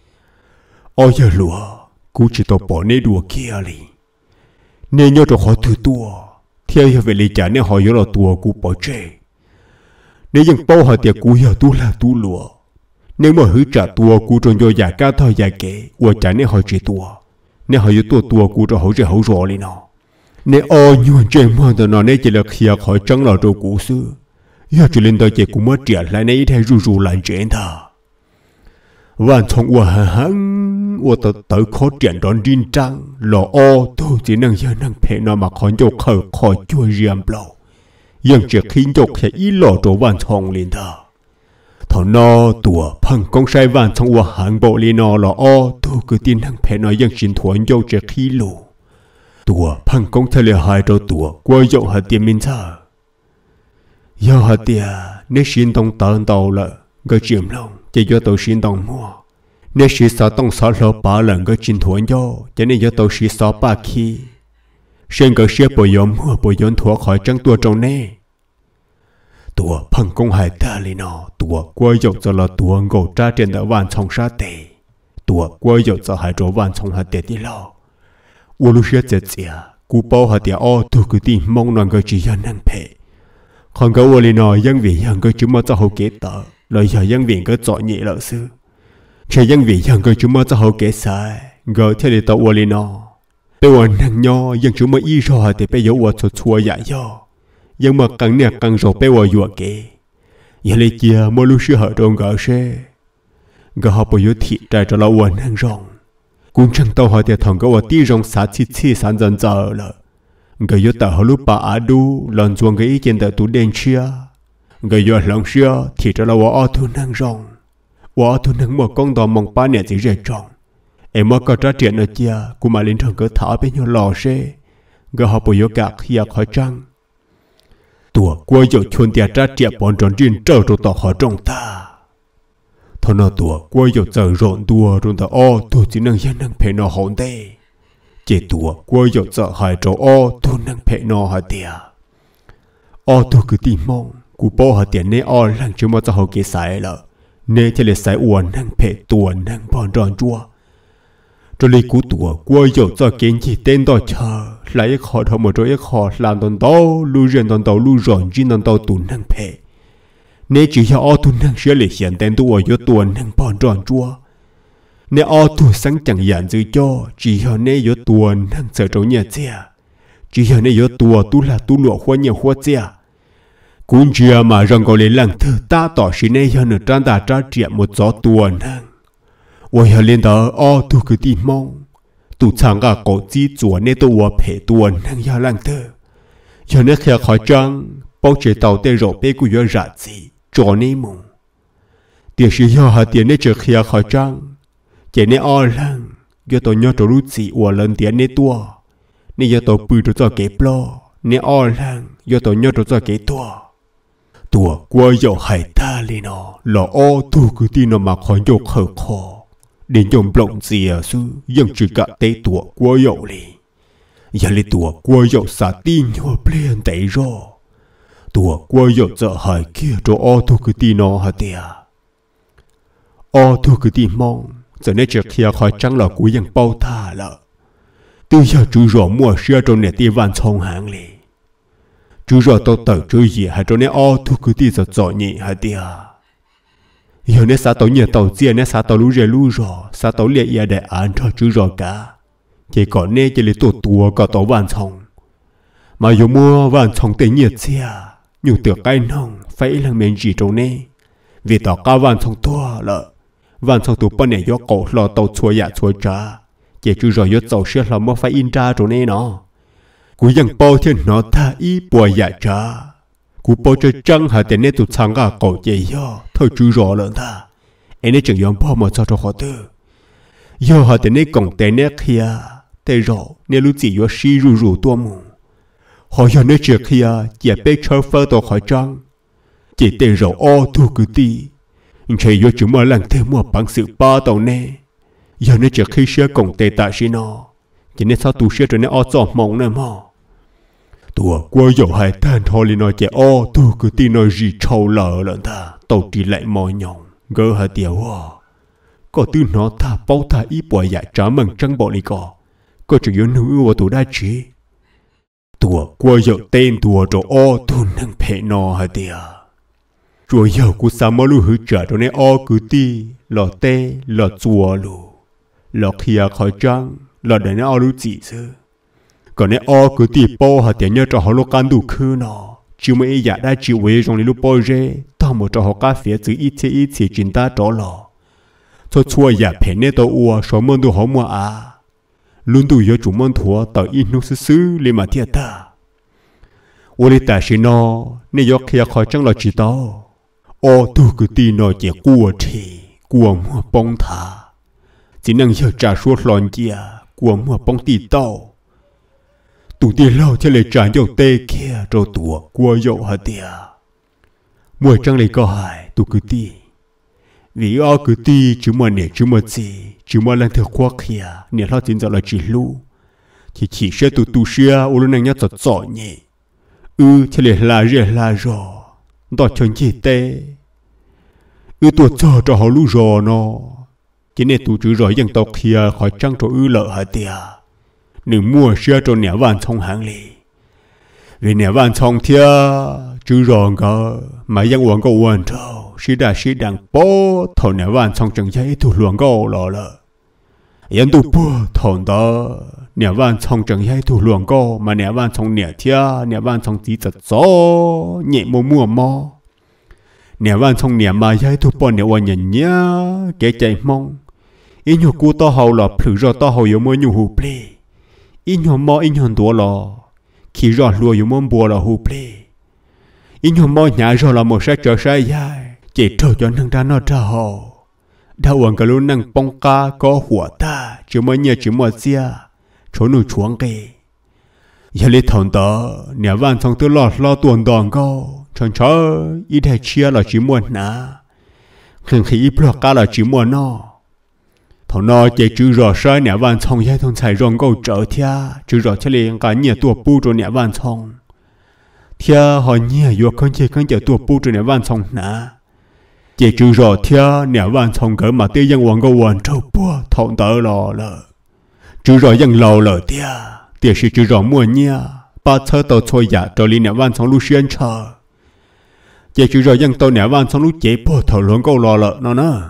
o giờ lúa cú chỉ tao bỏ nê đùa kia đi nên nhớ cho họ thứ tua theo giờ về lý trả nên họ nhớ là tua cú bỏ chế nếu những bao họ tiệc cú giờ tu là tu lúa nếu mà hứa trả tua cú trong do giả cao thời giả kế và trả nên họ chỉ tua nếu họ nhớ tua cú cho họ chỉ hậu rõ lên nó nếu o nhuận chơi mà tao nói nên chỉ là khi họ trắng là đồ cũ xưa giờ chỉ lên tao chỉ cú mất trả lại nên thay rù lại chuyện thà và trong và hắn và tới khó chuyện đón riêng trăng lò o tôi chỉ năng giờ năng phải nó mà khó cho khỏi chua riêng bao nhưng chỉ khiến cho cái ý lò chỗ van trong lên thà thằng nó tua phăng con sai van trong và hắn bộ lên nó lò o tôi cứ tin năng phải nó nhưng xin thuận cho chỉ khí lù tua phăng con thay lời hai đầu tua qua dậu hạt tiền minh sa giờ hạt tiền nếu xin tông tận tàu là cái chiếm lòng chỉ cho tôi xin tông mua nếu sĩ sao tông sao lo ba lần cái chín thuận cho cho nên cho tôi sĩ sao ba khi xem cái xe bồi yếm mua bồi yếm thua khỏi trắng tua trong nè tua phăng công hải ta lên nó tua quay dọc cho là tua ngầu tra trên đã van trong sát tệ tua quay dọc cho hải chỗ van trong hạt tệ đi lo u lu xe chết chết cú bao hạt tệ o tôi cứ tin mong rằng cái chỉ là năng phê còn cái u lên nó dân vì dân cái chúng mà cho hậu kế tờ lời giờ dân viện cái chọn nhẹ lợi sư chỉ dân vì dân cái chúng mà cho hậu kế sai gỡ theo để tàu u lên nó bây giờ năng nho dân chúng mà y rồi thì bây giờ u cho chua dại do nhưng mà càng nè càng rồi bây giờ dọa kế giờ lấy chia mỗi lúc sư hở trong gỡ xe gỡ họ bây giờ thị trái cho là u năng rong cũng chẳng tàu họ thì thằng cái u tí rong sát chi sản dần giờ là gỡ giờ tàu họ lúc bà á đu lần chuông cái ý kiến tàu tụ đen chia gỡ giờ lòng chia thì cho là u thu năng rong u thu năng một con tàu mong ba nè chỉ rẻ tròn em mà có trả tiền ở chia cũng mà lên thằng cái thảo bên nhau lò xe gỡ họ bây giờ cả khi khỏi trăng tua qua dầu chuồn tiền trả tiền bọn tròn riêng trâu cho tàu họ trong ta thằng nào tua qua dầu giờ rộn tua trong ta o tôi chỉ năng dân năng phải nó hỗn tê chỉ tua qua dầu giờ hai trâu o tôi năng phải nó hai tiền o tôi cứ tìm mong cú bao hai tiền này o lăng chứ mà cho họ kế sai là nên thì là sai uốn năng phải tua năng bọn tròn chua cho lấy cú tua qua dầu giờ kiến chỉ tên đó chờ lại khó thâu một chỗ khó làm tận tàu lưu riêng tận tàu lưu rộn chỉ tận tàu tụi năng phê nếu chỉ cho ô tụi năng sẽ lấy hiện tên tụi ở tụi năng bọn tròn chua nếu ô tụi sáng chẳng dàn giữ cho chỉ cho nếu ở tụi năng sợ chỗ nhà chia chỉ cho nếu ở tụi là tụi lụa hoa nhiều hoa chia cũng chỉ mà rằng có lấy lăng thơ ta tỏ xin nếu cho nửa trang ta trả chuyện một gió tụi năng ôi giờ lên đó ô tụi cứ tìm mong tụ chẳng cả cổ chỉ chúa nên tụ hòa phê tuần năng gia lăng thơ giờ nếu khi khỏi trăng bao chế tàu tê rộ bê của yếu rạ gì cho nên mù tiền sử do hà tiền nên chờ khi khỏi trăng chỉ nên o lăng do tàu nhớ tàu rút gì hòa lần tiền nên tua nên do tàu bự tàu cho kế plo nên o lăng do tàu nhớ tàu cho kế tua qua dầu hải ta lên nó lò o tu cứ tin nó mà khỏi dầu khờ khó đến dùng blong gì à sư dân chỉ cả tế tuổi qua dậu li giờ li tuổi qua dậu xả tin nhau plien tế rồi tuổi qua dậu sợ hại kia cho o thu cứ tin nó hả tia o thu cứ tin mong giờ này chỉ khi khỏi trắng là của dân bao tha là từ giờ chú rõ mua xe trong này tiêu van trong hàng li chú rõ tao tự chú gì hay trong này o thu cứ tin giờ giỏi nhỉ hả tia giờ nếu xã tàu nhiều tàu chia nếu xã tàu lú rồi xã tàu liệt ia để ăn cho chứ rồi cả chỉ còn nên chỉ lấy tua có tàu vàng chồng mà dù mua vàng chồng tiền nhiệt chia nhiều tiệc cái nông phải là mình chỉ trong này vì tàu cao vàng chồng tua là vàng chồng tụ bên này do cổ lo tàu chua dạ chua trả chỉ chứ rồi do tàu xe là mới phải in ra trong này nó cú dân bao thiên nó tha ý bùa dạ trả cú bao chơi trăng hà tiền nên tụ sang cả cổ chơi yo thôi chú rõ lợn ta anh ấy chẳng yếm bao mà cho họ tư yo hà tiền nên còn tiền nên kia tê rõ nên lúc chỉ yo xí rù tua mù họ yo nên chỉ kia chỉ biết chơi phơ tàu khỏi trăng chỉ tê rõ o thu cứ ti chơi yo chúng mà làm thêm một bằng sự ba tàu nè giờ nó chỉ khi xe cùng tệ tạ xí nó chỉ nên sao tụ xe trở nên o giọt mỏng nữa mà tụi qua dầu hai tan thôi li nói chạy o tụi cứ tin nói gì trâu lờ lợn ta tàu chỉ lại mỏi nhỏng gỡ hai tiểu có tư nó thà bao thà ít bỏ dạ trả mừng trăng bỏ đi có chỉ yếu nữ của tụi đa trí tụi qua dầu tên tụi rồi o tụi nâng phê nó hai tiểu rồi giờ của sao mà lu hư trả rồi này o cứ ti lọ tê lọ chùa lù lọ kia khỏi trăng lọ để nó o lu chỉ chứ còn này o cứ ti po hả tiền nhớ cho họ lo can đủ khứ nó chứ mấy dạ đã chịu về trong lúc po rê tao một cho họ cá phía chữ ít chỉ chính ta đó lọ cho chua dạ phê nè tao ua số môn đồ họ mua à luôn đủ giờ chủ môn thua tao ít nút xứ lên mà thiệt ta ua đi ta xin nó này gió kia khỏi trăng lọ chỉ tao ô tu cứ tin nói chỉ cua thì cua mua bông thả chỉ năng giờ trả số lon chia cua mua bông tì tàu tụ tiền lâu cho lấy trả dầu tê kia rồi tụ cua dầu hả tia mua trăng lấy câu hỏi tụ cứ ti vì ô cứ ti chứ mà nè chứ mà gì chứ mà lần thứ qua kia nè lo chính giờ là chỉ lu thì chỉ sẽ tụ xia ô luôn năng nhát giọt nhỉ cho lấy là rồi đó chân gì tê tuột cho họ lú rò nó chỉ nên tụ chữ rồi dân tộc kia khỏi trăng cho lợ hả tia đừng mua xe cho nẻ van trong hàng lì vì nẻ van trong thia chữ rồi ngờ mà dân uống có uống đâu sĩ đằng bố thầu nẻ van trong chẳng giấy tụ luồng có lọ lợ dân tụ bố thầu đó nẻ van trong chẳng giấy tụ luồng có mà nẻ van trong nẻ thia nẻ van trong tí giật gió nhẹ mua mò nè van trong nè mà giấy thu bọn nè quan nhận nhá kẻ chạy mong ít nhiều cú to hậu là phử ra to hậu yếu mới nhiều hụp lê ít nhiều mò ít nhiều đùa lò khi ra lùa yếu mới bùa là hụp lê ít nhiều mò nhà ra là một sách trở sai dài chỉ trâu cho năng ra nó ra hậu đau uổng cả luôn năng bông ca có hỏa ta chứ mới nhớ chứ mà xia chỗ nụ chuông kì giờ lấy thằng đó nè van trong tôi lo tuần đòn câu chẳng cho ít hay chia là chỉ muốn nà khi ít bỏ cả là chỉ muốn nó thằng nó chỉ chữ rõ sai nè van trong giai thằng xài rong câu trở thia chữ rõ cho liền cả nhiều tua pu rồi nè van trong thia họ nhiều vô con chỉ con chở tua pu rồi nè van trong nà chỉ chữ rõ thia nè van trong cỡ mà tiêu dân quảng câu quảng trâu pu thằng tớ lò lợ chữ rõ dân lầu lợ thia sĩ chữ rõ mua nhia ba thơ tàu thôi giả trở lên nè van trong lu xuyên chờ chỉ chữ rồi dân tôi nè van xong lúc chế bỏ thầu lớn câu lò lợ nó nè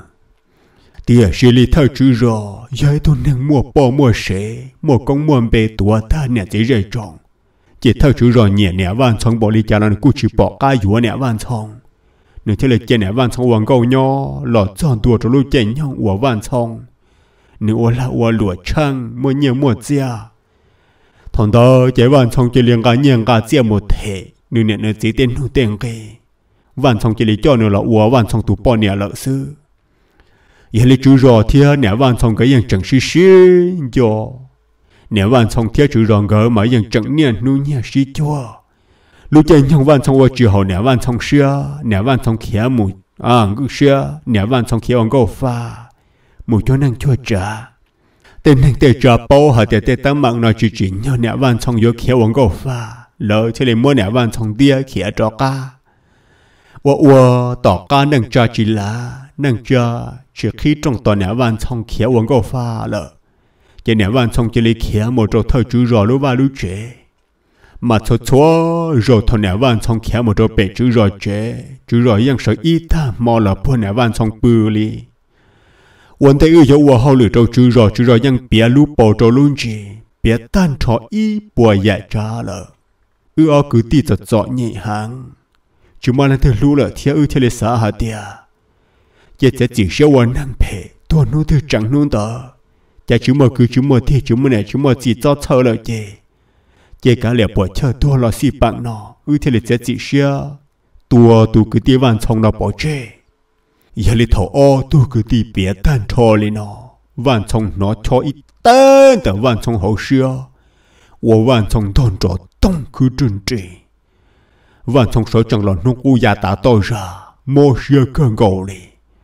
tia xì lì thơ chữ rồi giấy tôi nâng mua bò mua sế mua con mua bê tua ta nè chỉ rơi tròn chỉ thơ chữ rồi nhẹ nè van xong bỏ lì cha nó cứ chỉ bỏ cái dũa nè van xong nếu thế là chế nè van xong quảng câu nho lọ tròn tua cho lúc chế nhau ua van xong nếu ua là ua lụa trăng mua nhiều mua chia thằng đó chế van xong chỉ liền cả nhiều cả chia một thể nếu nè nó chỉ tên hữu tiền kì van xong chỉ lý cho nữa là ua van xong tụ bỏ nè lợ sư giờ lý chú rò thia nè van xong cái dạng chẳng xí cho nè van xong thia chú rò gỡ mà dạng chẳng niên nu nhẹ xí cho lúc chơi nhau van xong qua chỉ hậu nè van xong xia nè van xong khía mùi ngư xia nè van xong khía ông câu pha mùi cho năng cho trả tên năng tê trả bao hả tê tăng mạng nói chỉ nhau nè van xong vô khía ông câu pha lỡ cho nên mua nè van xong tia khía cho ca ua tỏ ca nâng cha chỉ là nâng cha chỉ khi trong tòa nẻ van xong khía uống câu pha lợ chỉ nẻ van xong chỉ lấy khía một trâu thơ chữ rò lúc ba lúc chế mà cho chúa rồi thọ nẻ van xong khía một trâu bể chữ rò chế chữ rò yang sợ ít ta mò là po nẻ van xong bự li uốn thấy ư ua hậu lửa trâu chữ rò yang bia lú bò trâu luôn gì bia tan trò ít bùa dạy cha lợ ư cứ ti giật giọ nhẹ hàng chúng mà lần thứ lũ lợ theo ư theo lệ xã hả tia giờ chỉ sẽ quan năng phê tuần nó thứ chẳng nôn tờ giờ chúng mà cứ chúng mà thì chúng mà này chúng mà chỉ cho thơ lợi chê cả lệ bỏ chờ tua là xì bằng nó ư theo lệ chỉ sẽ tua tu cứ tiêu van xong nó bỏ chê giờ lệ thầu o tu cứ tiêu bia tan cho lên nó van xong nó cho ít tên tờ van xong hậu xưa van xong đòn trọ tông cứ trừng trị van xong sợ chẳng là nó u già ta tôi ra mô xưa cơn gầu lì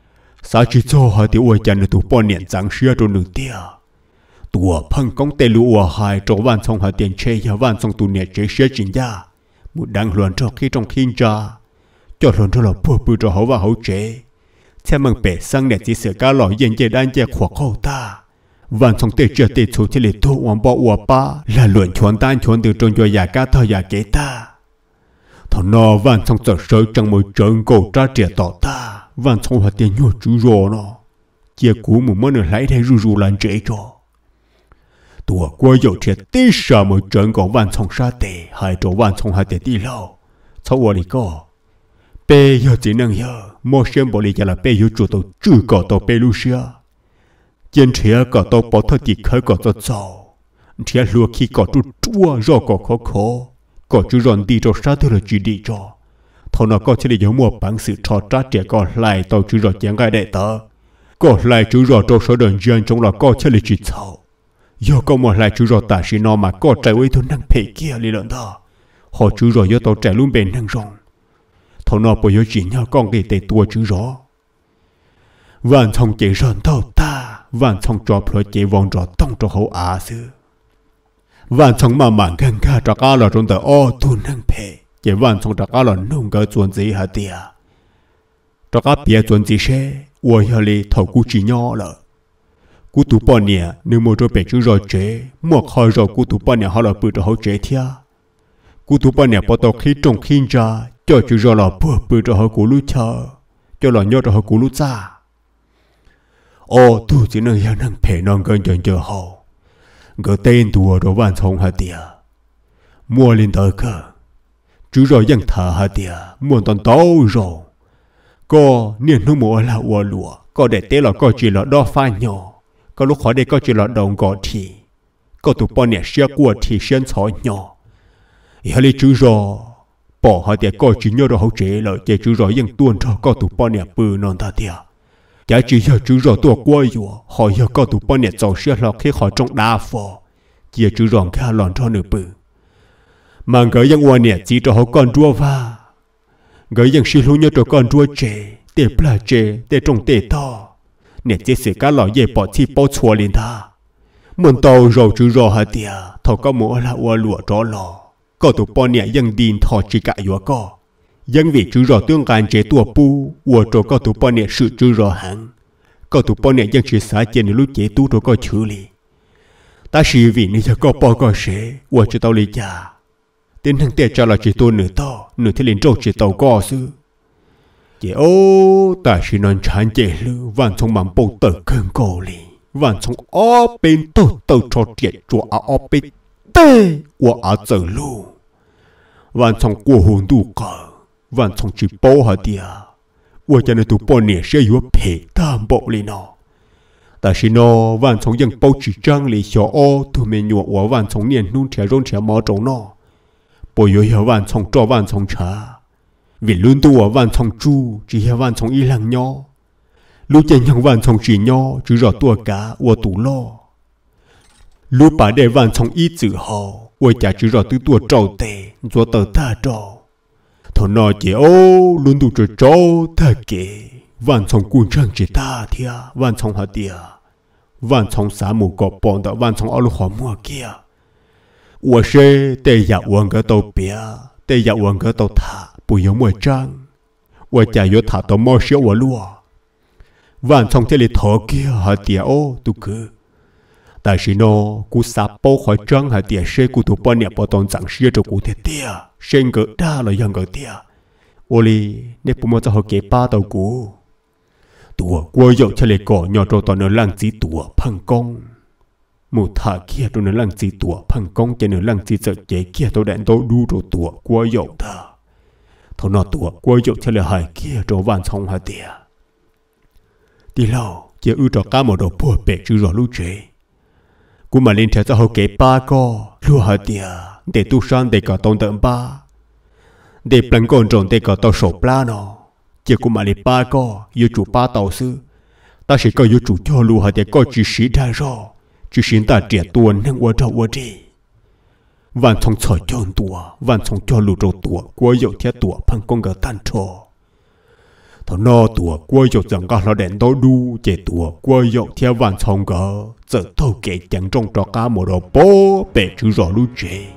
sao chỉ cho họ thì ôi chân tụ bỏ niệm giảng xưa rồi nửa tia tụ phăng công tê lụa hai chỗ van xong họ tiền chơi và van xong tụ niệm chơi xưa chính ra một đang luận cho khi trong khi ra cho luận cho là bùa cho họ và họ chế theo mừng bể sang niệm chỉ sửa cá lò yên chơi đan chơi khoa khâu ta van xong tê chưa tê số thì lệ thu hoàng bỏ ua ba là luận chuẩn tan chuẩn từ trong cho nhà cá thợ nhà kế ta thằng nó van xong giờ sới trong một trận cổ tra trẻ tỏ ta van xong họ tiền nhổ chú rò nó chia cú một món lấy đây rù làm chế cho tụi qua dầu trẻ tí sợ một trận cổ van xong xa tệ hai chỗ van xong hai tệ đi lâu sau đi co bê giờ chỉ năng giờ mua xem bỏ đi cho là bê giờ chủ tàu trừ cỏ tàu bê Lucia trên trẻ cỏ tàu bỏ thơ thì khởi cỏ tàu giàu trẻ lúa khi cỏ trụ chua rò cỏ khó cỏ chú ròn đi cho xa thôi là chỉ đi cho thằng nó có thể là giống một bản sự trò trát trẻ còn lại tàu chú rò chén gai đại tớ còn lại chú rò cho số đơn dân trong là có thể là chỉ thầu do có một lại chú rò ta chỉ nó mà có trái uy thôn năng phê kia li lợn đó họ chú rò do tàu trẻ luôn bền năng rong thằng nó bây giờ chỉ nhau con cái tệ tua chú rò vạn thông chỉ ròn tàu ta vạn thông cho phơi chỉ vòng rò tông cho hậu á sư vạn thông mà mảng gần cả cho cá là trong tờ ô thôn năng phê chỉ vạn thông cho cá là nung cái chuẩn gì hả tia cho cá bia chuẩn gì xe ôi giờ li thầu cú chỉ nhỏ了cú tụ bao nhiêu nếu mua cho bé chú rồi chế mua khai rồi cú tụ bao nhiêu họ là bự cho họ chế thia cú tụ bao nhiêu bắt đầu khi trồng khi ra cho chú rồi là bự cho họ cú lú chờ cho là nhớ cho họ cú lú ra ô tu chỉ năng giờ năng phê năng gần chân chờ họ người tên tua đồ vạn thông hả tia mua lên tới cơ chú rồi dân thở hả tia mua toàn tàu rồi có niên nó mua là ua lụa có để tế là có chỉ là đo pha nhỏ có lúc khỏi đây có chỉ là đồng gõ thì có tụ bao nhiêu xe qua thì xe chó nhỏ giờ lấy chú rồi bỏ họ để có chỉ nhớ được hậu chế lợi để chú rồi dân tuôn cho có tụ bao nhiêu bự non ta tia giá trị giờ chú rồi tua quay rồi họ giờ có tụ bao nhiêu giàu xe là khi họ trong đa phò giờ chú rồi khá lòn cho nửa bự mà người dân qua nè chỉ cho họ con đua va người dân xí luôn nhớ cho con đua trẻ để bla trẻ để trồng tê to nè chỉ sẽ cá lò dễ bỏ chi bao chua lên ta muốn tàu rồi chú rồi hả tia thầu có mua là ua lụa rõ lò có tụ bao nhiêu dân điên thọ chỉ cả yếu có dân vì chú rồi tương can chế tua pu ua cho có tụ bao nhiêu sự chú rồi hẳn có tụ bao nhiêu dân chỉ xả trên lúc chế tu rồi có xử lý ta chỉ vì này giờ có bao có sẽ ua cho tao lấy cha tên thằng tệ cho là chỉ tôi nửa to nửa thế liền trâu chỉ tàu co sư chỉ ô ta chỉ nói chán chế lư vạn trong mắm bầu tờ cơn cổ lì vạn trong ó bên tờ cho triệt chùa ó bên tê của á giờ lu vạn trong của hồn đủ cờ vạn trong chỉ bao hả tia của cho nên tụ bao nhiêu sẽ yếu phê tam bộ lì nó ta chỉ nói vạn trong dân bao chỉ trang lì cho ô tụi mình nhọ của vạn trong niên nung trẻ rôn trẻ mò trống nó bồi giờ vạn trong cho vạn trong trả vì luôn tu vạn trong chu chỉ vạn trong y lăng nhỏ lúc chân nhang vạn trong chỉ nhỏ chứ rõ tua cá của tủ lo lúc bà để vạn trong y chữ họ của cha chứ rõ tư tua trâu tệ cho tờ ta trâu thằng nó chỉ ô luôn tu cho trâu ta kể vạn trong cuốn trang chỉ ta thia vạn trong hạt tia vạn trong xã mù cọp bọn đó vạn trong ở lúc họ mua kia我是得要问个都别，得要问个都他，不用我张，我家有他都没少我落。晚上这里头kia还点哦都个，但是呢，古撒包还张还点谁古都半年不当长些着古的点，生个大了样个点，我哩你不么就好给巴到古，ตัวกลัว有这里ก่อน着ตอนนั้น浪子ตัวพังกงmột thà kia tôi nói lăng gì tuổi phăng công cho nên lăng gì sợ chế kia tôi đạn tôi đu rồi tuổi qua dậu ta thôi nó tuổi qua dậu cho là hai kia rồi van xong hai tia đi lâu chỉ ư cho cá một đồ bùa bể chứ rồi lúc chế cú mà lên theo cho họ kể ba co lúa hai tia để tu san để cả tôn tận ba để plan con tròn để cả tàu sổ pla nó chỉ cú mà lên ba co yêu chủ ba tàu sư ta sẽ có yêu chủ cho lúa hai tia có chỉ sĩ đại rồi chỉ xin ta trẻ tuổi nên qua trâu qua đi vạn thông trời chôn tuổi vạn thông cho lũ trâu tuổi qua dậu theo tuổi phăng con gà tan trò thằng nó tua quay dọc chẳng có là đèn đâu đu chỉ tua quay dọc theo vạn sông cỡ giờ thâu kể chẳng trong trò cá một đồ bố bể chữ rõ lú chế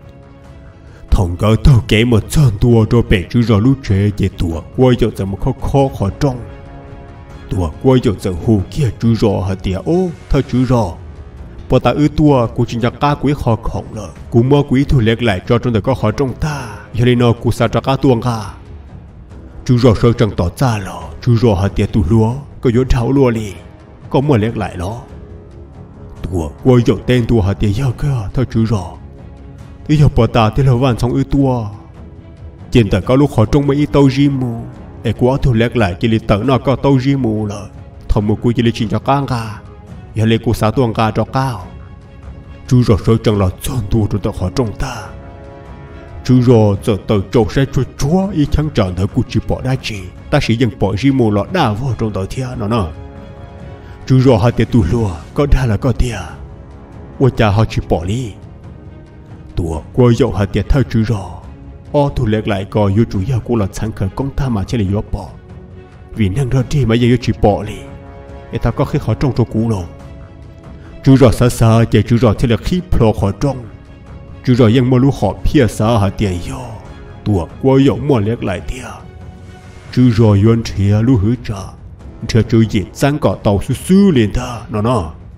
thằng cỡ thâu kể một chân tua cho bể chữ rõ lú chế chỉ tua quay dọc chẳng một khó khó trong tua quay dọc chẳng hù kia chữ rõ hả tía ô thơ chữ rõ bỏ ta ư tua cô chính là cá quý khó khổng lợ cô mua quý thủ lệch lại cho trong đời có khó trong ta cho nên nó cô sa cho cá tuông cả chú rõ sơ chẳng tỏ ra lọ chú rõ hạt tiệt tù lúa có yếu tháo lúa lì có mua lệch lại lọ tua quay dọc tên tua hạt tiệt giao cơ thôi chú rõ thì giờ bỏ ta thì là van xong ư tua trên đời có lúc khó trong mấy tàu gì mù để quá thủ lệch lại chỉ li tớ nó có tàu gì mù lợ thầm một cô chỉ li chỉnh cho cá cả giờ lấy cô sáu tuồng cá cho cao chú rõ sơ chẳng là chọn tua cho tớ khó trong ta chú rõ giờ tờ trâu sẽ chúa ý chẳng chẳng thấy cô chỉ bỏ đá chỉ ta chỉ dừng bỏ gì mù lọ đá vô trong tờ thia nó chú rõ hai tiệt tù lùa có đá là có thia ôi cha họ chỉ bỏ đi tua quay dậu hai tiệt thay chú rõ ô thủ lệch lại coi yêu chủ yếu của là sáng khởi công ta mà chỉ là yếu bỏ vì năng ra đi mà giờ chỉ bỏ đi để ta có khi khó trong cho cũ rồi chú rõ xa xa chỉ chú rõ thì là khi pro khó trong chú rõยังไม่รู้ขอเพี้ยสาหาเตียยอตัวกว่าหยงมั่วเล็กหลายเตียchú rõ yuan chia lu hứa trả chờ chú dịch sang cỏ tàu su liền ta nó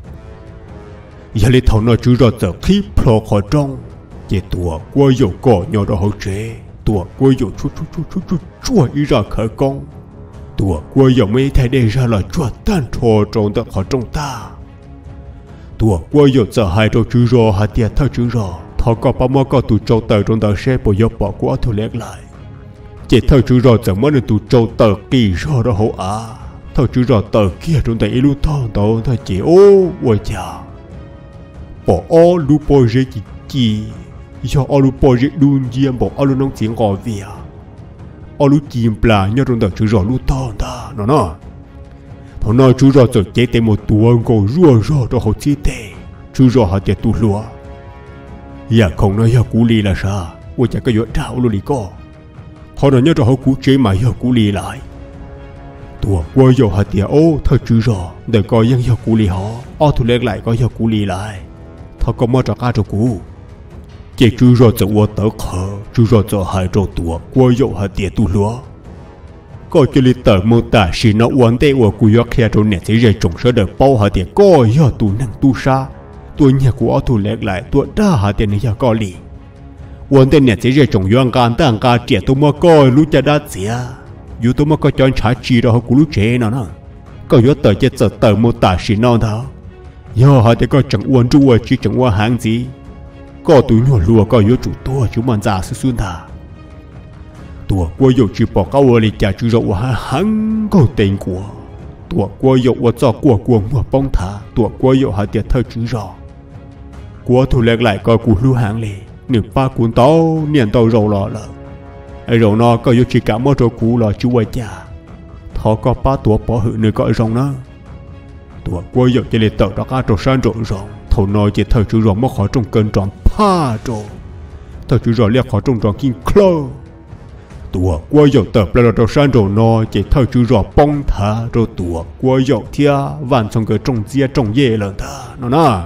giờ lấy thầu nó chú rõ giờ khi pro khó trong chỉ tua qua dầu cỏ nhỏ đó hậu chế tua qua dầu chút chua ý ra khởi công tua qua dầu mấy thay đây ra là chua tan thô trong tận khó trong ta tua qua dầu giờ hai đâu chú rõ hai tia thao chú rõ thọ có bao nhiêu có tụ trâu tờ trong tờ xe bộ dọc bỏ của thủ lệch lại chỉ thao chú rõ giờ mới được tụ trâu tờ kỳ rõ đó hậu thao chú rõ tờ kia trong tờ ilu thon tàu thao chỉ ô ôi chà bỏ ô lu bỏ dễ chỉ do ô lu bỏ dễ đun diêm bỏ ô lu nông tiếng gò vía ô lu chìm pla nhớ trong tờ chú rõ lu thon ta nó thằng nó chú rõ giờ chế tên một tuồng cổ rùa đó hậu chi tệ chú rõ hạt tiệt tu lúa giờ không nói giờ cú lì là sao ôi chả có chuyện đau luôn đi co họ nói nhớ rõ họ cú chế mà giờ cú lì lại tua quay giờ hạt tiệt ô thôi chú rõ để coiยังgiờ cú lì họ ô thu lên lại coi giờ cú lì lại thọ có mất cho cá cho cú chỉ chú rõ giờ ô tớ khờ chú rõ giờ hai trâu tua quay giờ hạt tiệt tu lúa có cho li tờ mô tả xí nó uốn tê của cú gió khe trâu nẹt sẽ rơi trồng sơ đợt bao hạt tiệt coi giờ tu năng tu sa tôi nhà của thủ lệch lại tôi đã hạ tiền này giờ có lì uốn tên này sẽ rơi trồng yuan gan tăng ca trẻ tôi mà coi lú cha đã xỉa dù tôi mà coi chọn trả chi đó của lú trẻ nó có yếu tờ chết giờ tờ mô tả xí non đó giờ hạ tiền coi chẳng uốn chú chỉ chẳng uốn hàng gì có túi nhỏ lúa có yếu chủ tua chú man già sư xuân thà tua qua yếu chỉ bỏ cao lì cha chú rậu hàng có tên của tua qua yếu và cho của mua bông thả tua qua yếu hạ tiền thơ chú rõ của thủ lệch lại coi của lưu hàng lì nửa ba cuốn tàu niệm tàu rầu lọ lợ ai rầu nó có yếu chỉ cả một trâu cũ lọ chú ai cha thọ có ba tua bỏ hự nửa coi rồng nó tua qua yếu chỉ để tờ đó cả trâu san trộn rồng thầu nói chỉ thơ chú rồng mất khỏi trong cơn tròn pa trâu thơ chú rồng liệt khỏi trong tròn kim clo tua qua yếu tờ là trâu san trộn nó chỉ thơ chú rồng bông thả rồi tua qua yếu thia vạn xong cái trong dê trong dê lần ta nó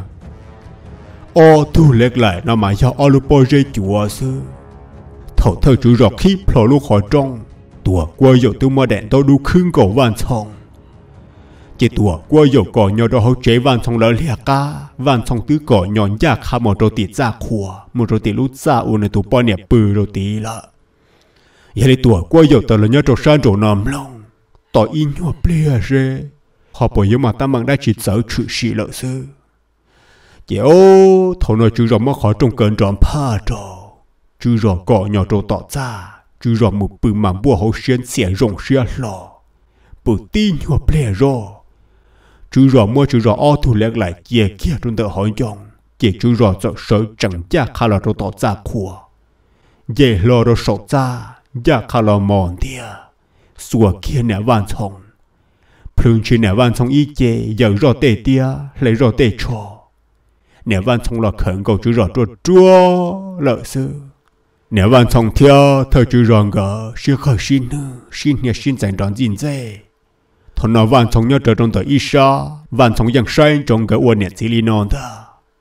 ô thu lệch lại nó mà do ô lu bò dây chùa sư thầu thơ chú rõ khi phở lu khỏi trong tua qua yếu tôi mà đèn tôi đu khưng cổ vạn xong chỉ tua qua yếu cỏ nhỏ đó hậu chế vạn xong lỡ lìa ca vạn xong tứ cỏ nhọn da khá một rô tịt da khua một rô tịt lút da u này tụ bò nè bự rô tị lợ vậy thì tua qua yếu tờ là nhớ trò san trò nằm lòng tỏ in nhỏ plea rê họ bỏ yếu mà ta mang đã chỉ sợ chữ sĩ lợ sư chỉ ô thầu nói chú rõ mất khỏi trong cơn tròn pa trò chú rõ cỏ nhỏ trò tỏ ra chú rõ một bự mà bùa hậu xuyên xẻ rồng xuyên lò bự tin nhỏ ple rò chú rõ mua chú rõ ô thu lệch lại kia kia trong tờ hỏi dòng chỉ chú rõ sợ sợ chẳng cha khá là trò tỏ ra khua dễ lo rồi sổ ra cha khá là mòn tia xua kia nè van xong phương chỉ nè van xong y chê giờ rõ tê tia lấy rõ tê trò nè van xong là khẩn cầu chú rõ trò trua lợi sư nếu văn xong theo thời chữ rong gỡ sẽ khởi xin nhà xin dành đón gìn dễ thằng nó văn xong nhớ trở trong tờ ít sa văn xong yang sai trong cái uốn nhện xí li non ta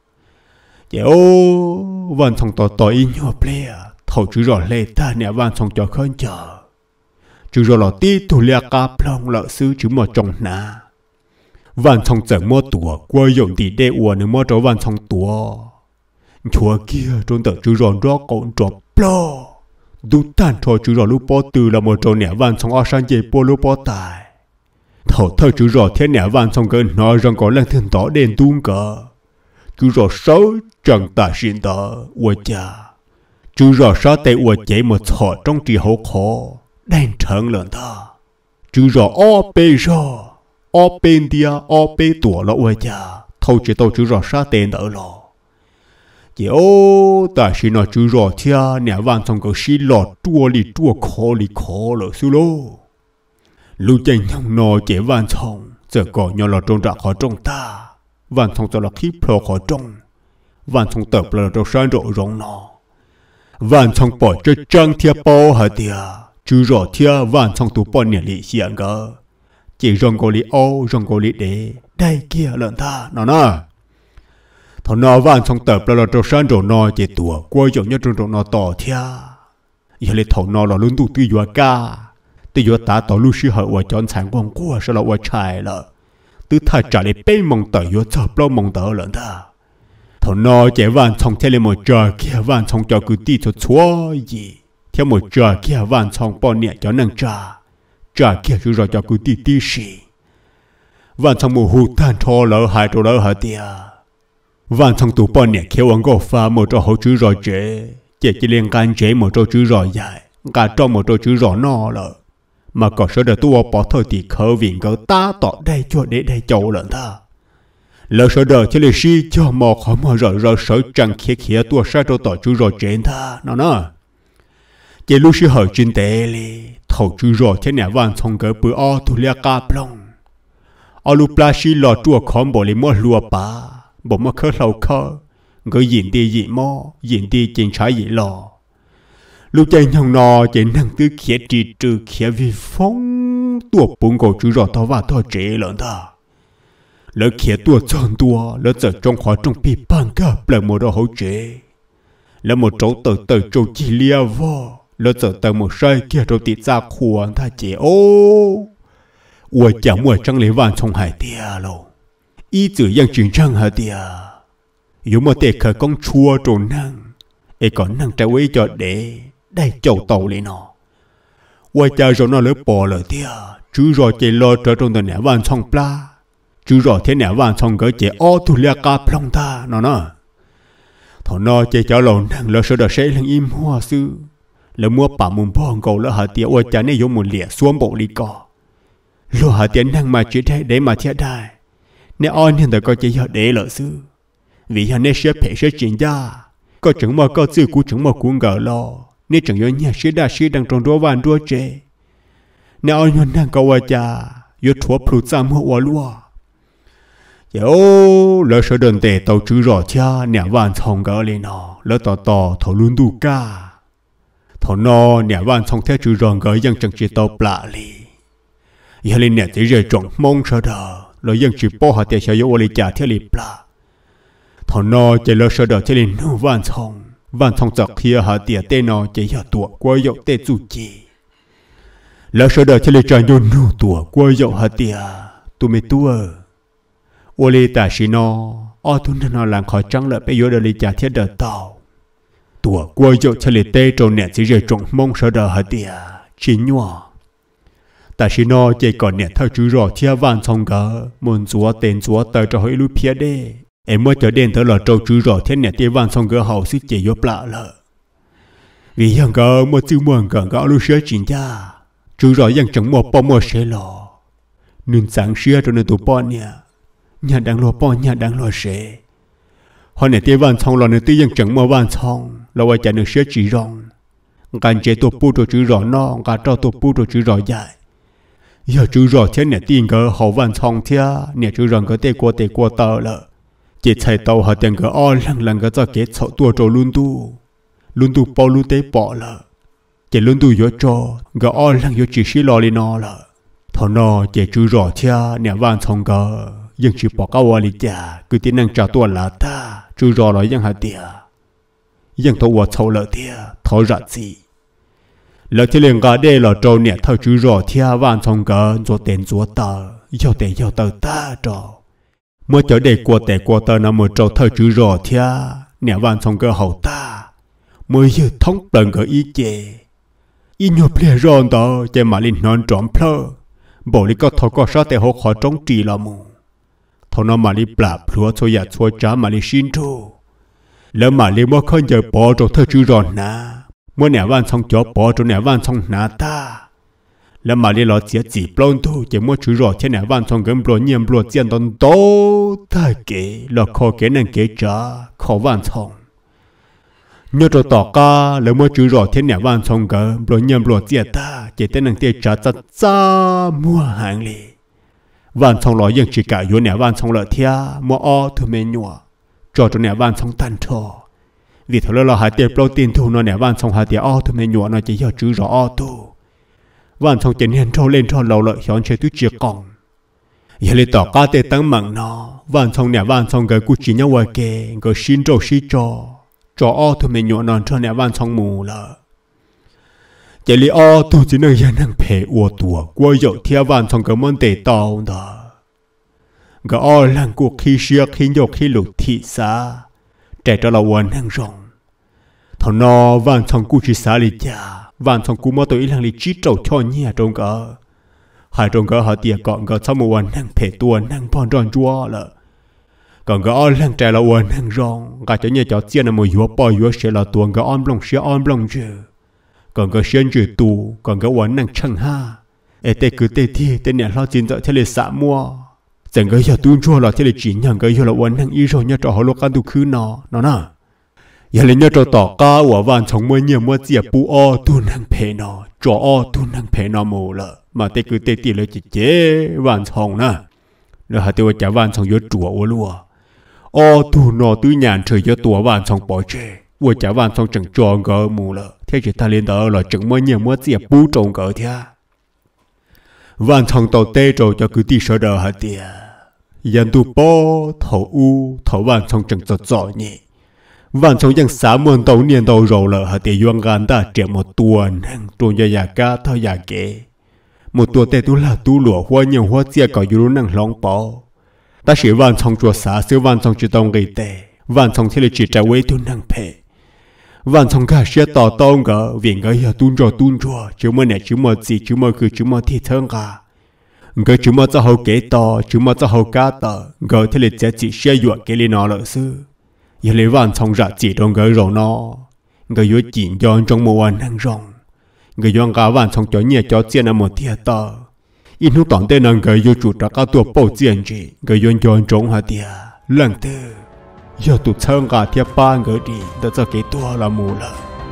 vậy ô văn xong tỏ ít nhỏ ple thầu chữ rong lệ ta nếu văn xong cho khơi chờ chữ rong là tí tu lia cá plong lợ sư chữ mò trong na văn xong chẳng mua tủa qua dụng thì để uốn nữa mua cho văn xong tủa chúa kia trong tờ chữ rong đó còn trộm plo đủ tan cho chữ rong lúc bỏ từ là một trò nẻ văn xong ở sang dây po lúc bỏ tài thầu thơ chữ rong thế nẻ văn xong cái nó rằng có lần thiên tỏ đen tung cờ chữ rong xấu chẳng ta xin tờ ua cha chữ rong xấu tệ ua chạy một thọ trong trì hậu khó đen trợn lần ta chữ rong o bê rong o bên dia o bê tủa là ua cha thầu chỉ tàu chữ rong xấu tên đỡ lo chị ô ta xin nói chữ rõ thia nè văn xong cái xí lọt tua khó lỡ xíu lô lưu chân nhông nò chế văn xong giờ còn nhau là trong trạc khó trong ta văn xong cho là khí phlo khó trong văn xong tập là trong sáng rộ rộng nò văn xong bỏ cho trăng thia bao hả tia chữ rõ thia văn xong tụ bao nè lì xiang gỡ chỉ rong có lì ô rong có lì đế đây kia lợn ta nó nè thằng nó van xong tập là trong sáng rồi nó chỉ tua qua dụng nhất trong nó tỏ thia giờ lấy thằng nó là luôn tụ tùy vào ca tùy vào ta tỏ lưu sĩ hậu và chọn sáng quang qua sẽ là qua trái là từ thay trả lại bên mong tờ vô tập lo mong tờ lợn ta thằng nó chỉ van xong theo lên một trò kia van xong cho cứ đi cho chúa gì theo một trò kia van xong bao nhiêu cho năng trà kia cứ rồi cho cứ đi xì van xong một hụt tan thò lỡ hại rồi lỡ hại tia văn xong tụ bọn nè khéo ăn gò pha một trò hậu chữ rồi chế chỉ liên can chế một trò chữ rồi dài cả trong một trò chữ rồi no lợ mà có số đời tụ bỏ thôi thì khởi viện cỡ ta tỏ đây cho để đây châu lợn ta lỡ số đời chỉ là si cho mò khó mà rồi sở chẳng khía tua sai trò tỏ chữ rồi chế ta nó chỉ lúc si hở trên tệ li thầu chữ rồi thế nè văn xong cỡ bữa o tu lia ca plong o lu plashi lọ tua khom bỏ li mua lùa pa bộ mà khơi lâu khơi người diện đi diện mò diện đi trên trái diện lò lúc chạy nhông nò chạy năng tư khía trì trừ khía vi phong tua bún cổ chữ rõ tao và tao chế lợn ta lỡ khía tua tròn tua lỡ giờ trong khóa trong pi băng cáp lỡ một đồ hỗ chế lỡ một chỗ từ chỗ chỉ lia vò lỡ giờ từ một sai kia rồi tịt ra khuôn ta chế ô ủa chẳng mua trăng lấy vàng trong hải tia lâu ý chữ yang chuyển trang hả tia yếu mà tệ khởi con chua trồn năng ấy còn năng trái quấy cho để đây chầu tàu lên nó quay cha rồi nó lấy bỏ lời tia chứ rồi chạy lo trở trong tờ nẻ vàng xong pla chứ rồi thế nẻ vàng xong gỡ chạy ô tu lia ca plong ta nó thằng nó chạy cho lồn năng lỡ sợ đỡ sẽ lên im hoa sư lỡ mua bà mùng bong cầu lỡ hả tia quay cha này dùng một lìa xuống bộ lì cò lỡ hả tia năng mà chỉ thế để mà thiệt đai nếu anh hiện tại có chỉ họ để lỡ sư vì họ nên sẽ phải sẽ chuyển ra có chứng mà có sự của chứng mà cũng gỡ lo nếu chẳng có nhà sẽ đa sĩ đang trong đua vàn đua chế nếu anh hiện đang có qua cha yếu thua phụ ra mua qua lúa dẫu lỡ sẽ đơn tệ tàu chữ rõ cha nẻ vàn xong gỡ lên nó lỡ tỏ thầu luôn đủ ca thầu nó nẻ vàn xong theo chữ rõ gỡ dân chẳng chỉ tàu lạ lì giờ lên nẻ chỉ rời trộn mong sợ đờ rồi dân chỉ bỏ hạt tiền xài vô lấy trả theo lip la thằng nó chỉ lo sợ đỡ cho nên nó van xong giặc kia hạt tiền tên nó chỉ hạt tuổi qua dậu tên chủ chi lo sợ đỡ cho nên trả vô nô tuổi qua dậu hạt tiền tụi mày tua ô lấy ta xí nó ô tụi nó làm khỏi trắng lợi bây giờ đỡ lấy trả theo đỡ tàu tuổi qua dậu cho nên tên trâu nè chỉ rời trộn mong sợ đỡ hạt tiền chỉ nhua ta chỉ nói chỉ còn nè thao chữ rõ chia van xong cả muốn chúa tên chúa tới cho hơi lưu phía đê em mới trở đến tới là trâu chữ rõ thế nè tiêu van xong cả hậu sức chỉ vô lạ lợ vì hiện cả một chữ muốn cả gạo lưu sữa chín cha chữ rõยังchẳng một bao một sẽ lò nên sáng sữa cho nên tụ bọn nè nhà đang lo bọn nhà đang lo sẽ họ nè tiêu van xong là nè tiêuยังchẳng một van xong là vài chả nè sữa chỉ rong càng chế tụ pu cho chữ rõ nó cả cho tụ pu cho chữ rõ dài giờ chữ rõ thế nè tiền cỡ hậu văn xong thế nè chữ rõ cỡ tê qua tờ lợ chỉ chạy tàu hạt tiền cỡ o lần cỡ cho kết sậu tua trâu luôn tu luôn tu bao luôn tế bỏ là chỉ luôn tu yếu cho gỡ on lăng yếu chỉ xí lo li nó là thọ nó chỉ chú rõ thia nè van xong gỡ nhưng chỉ bỏ cao vào li chả cứ tiến năng trả tuần là ta chú rõ rồi nhưng hạt tiệt nhưng thọ vợ sầu lợ tiệt thọ rạ gì lợ thì liền cả đây là trâu nè thọ chú rõ thia van xong gỡ rồi tiền rồi tờ yêu tờ ta tròมื่อเจอเด็กกลัวแต่กลัวเตอนะมื่อเจ้าเธอจื้อรอเทียเนี่ยวันทรงก็เขาตามื่อยืดท้องเปล่งก็อีเจอีหยบเปลี่ยร้อนต่อเจมาลินนอนจอมเพลอบอกลิก็ทอก็ชาแต่หกขอจงจีละมูทอนมาลิปราบพลัวช่วยช่วยจ้ามาลิชินโตแล้วมาลิว่าเขาจะปอเจ้าเธอจื้อร้อนนะเมื่อเนี่ยวันทรงจ่อปอเจ้าเนี่ยวันทรงหน้าตาแล้วมาเรียนรอเสียจีปล้นตู้จะมั่วชื่อรอเช่นไหนวันทองเงินปล้นเยี่ยมปล้นเจียนตอนโตถ้าเก๋เราขอเก๋นั่งเก๋จ้าขอวันทองเนื้อตัวต่อกาแล้วมั่วชื่อรอเช่นไหนวันทองเงินปล้นเยี่ยมปล้นเจียตาเจเต้นั่งเตจ้าจ้ามั่วหางเลยวันทองรอยังจีกะอยู่เนี่ยวันทองเลอะเทียมั่วอ้อเธอเมนัวจอดเนี่ยวันทองตันทอวิธีเราหาเตียปล้นตีนทูนเนี่ยวันทองหาเตียอ้อเธอเมนัวน่าจะยอดชื่อรออ้อตู้วันทองเจนเห็นโทเล่นโทเราเลยย้อนเชตุเจียกองอย่าเลยต่อก้าเตตั้งมังนอวันทองเนี่ยวันทองเกกูจีเนวเกก็ชินโจชิจออ้อทุเมญนอนเท่าเนี่ยวันทองมูละเจลิอ้อตัวจีนยังนั่งเพอวตัวกลัวอยู่เทียวันทองก็มันเตตอดอก็อ้อหลังกูขี้เชียขี้โยกขี้หลุดที่ซาแต่ตัวเราวันนั่งรองทอนอวันทองกูชิสาลิจาวันทองกูมาตัวอีหลังลิจิตเจ้าช่อเนี่ยตรงก็หายตรงก็หาเตียก่อนก็สมุวันนั่งเพตัวนั่งพอนร้อนจัวละก่อนก็อ้อนหลังใจละวันนั่งร้องก็จะเนี่ยเจ้าเจียนมือยัวปอยยัวเสียละตัวก็อ้อนบลงเสียอ้อนบลงเจอก่อนก็เสียนจืดตูก่อนก็วันนั่งช่างห้าเตคือเตที่เตเนี่ยเราจินจะเทเลสามัวจังก็อย่าตุ้นชัวเราเทเลจีนยังก็อย่าละวันนั่งอีโรเนี่ยจะหาโลกันตุคืนนอน่ะอย่าเลยเนี่ยจะต่อก้าววันชงเมื่อเนี่ยเมื่อเจียปูอ้อตุนหังเพนอจ่ออ้อตุนหังเพนอโมละมาเตคือเตตีเลยจิเจวันชงนะแล้วหาตัวจะวันชงยศจั่ววัวอ้อตุนอตุยานเฉยยศตัววันชงปอยเจวัวจะวันชงจังจองก็มูละเที่ยจิตาเลียนเตอหล่อจังเมื่อเนี่ยเมื่อเจียปูจงก็เที่ยวันชงโตเตโจจะคือตีเสดหาเตียยันตูปอเถาอูเถาวันชงจังจ่อเนี่ยวันชงยัง30,000ตัวเนี่ยตัวเราเลยหาเตียงกันได้เจ็บหมดตัวนั่งตัวยากาเท่ายาเกหมดตัวแต่ตัวละตัวหลัวหัวเนี่ยหัวเจียก็อยู่นั่งร้องปอแต่เสียวันชงจัวสาเสียวันชงจะต้องไกเตวันชงที่เลยจิตจะไว้ตัวนั่งเพวันชงข้าเสียต่อต้องก็วิ่งก็อย่าตุ้นจัวชื่อมันเนี่ยชื่อมันจีชื่อมันคือชื่อมันที่เทิงกาก็ชื่อมันจะเอาเกต่อชื่อมันจะเอากาต่อก็ที่เลยจะจีเสียอยู่เกลีนอเลยซื้ออย่าเลยวันชงรัดจีตรงก็รอนอก็อยู่จีนย้อนจงมัวนั่งรองก็ย้อนกาวันชงจ่อเนี่ยจ่อเจียนหมดเทียต่ออินทุตอนเต้นังก็อยู่จุดรักตัวโป้เจียนจีก็ย้อนจงหาเตียหลังเตออย่าตุดเชิงกาเทียป้านก็ดีแต่จะเกตัวละมูละ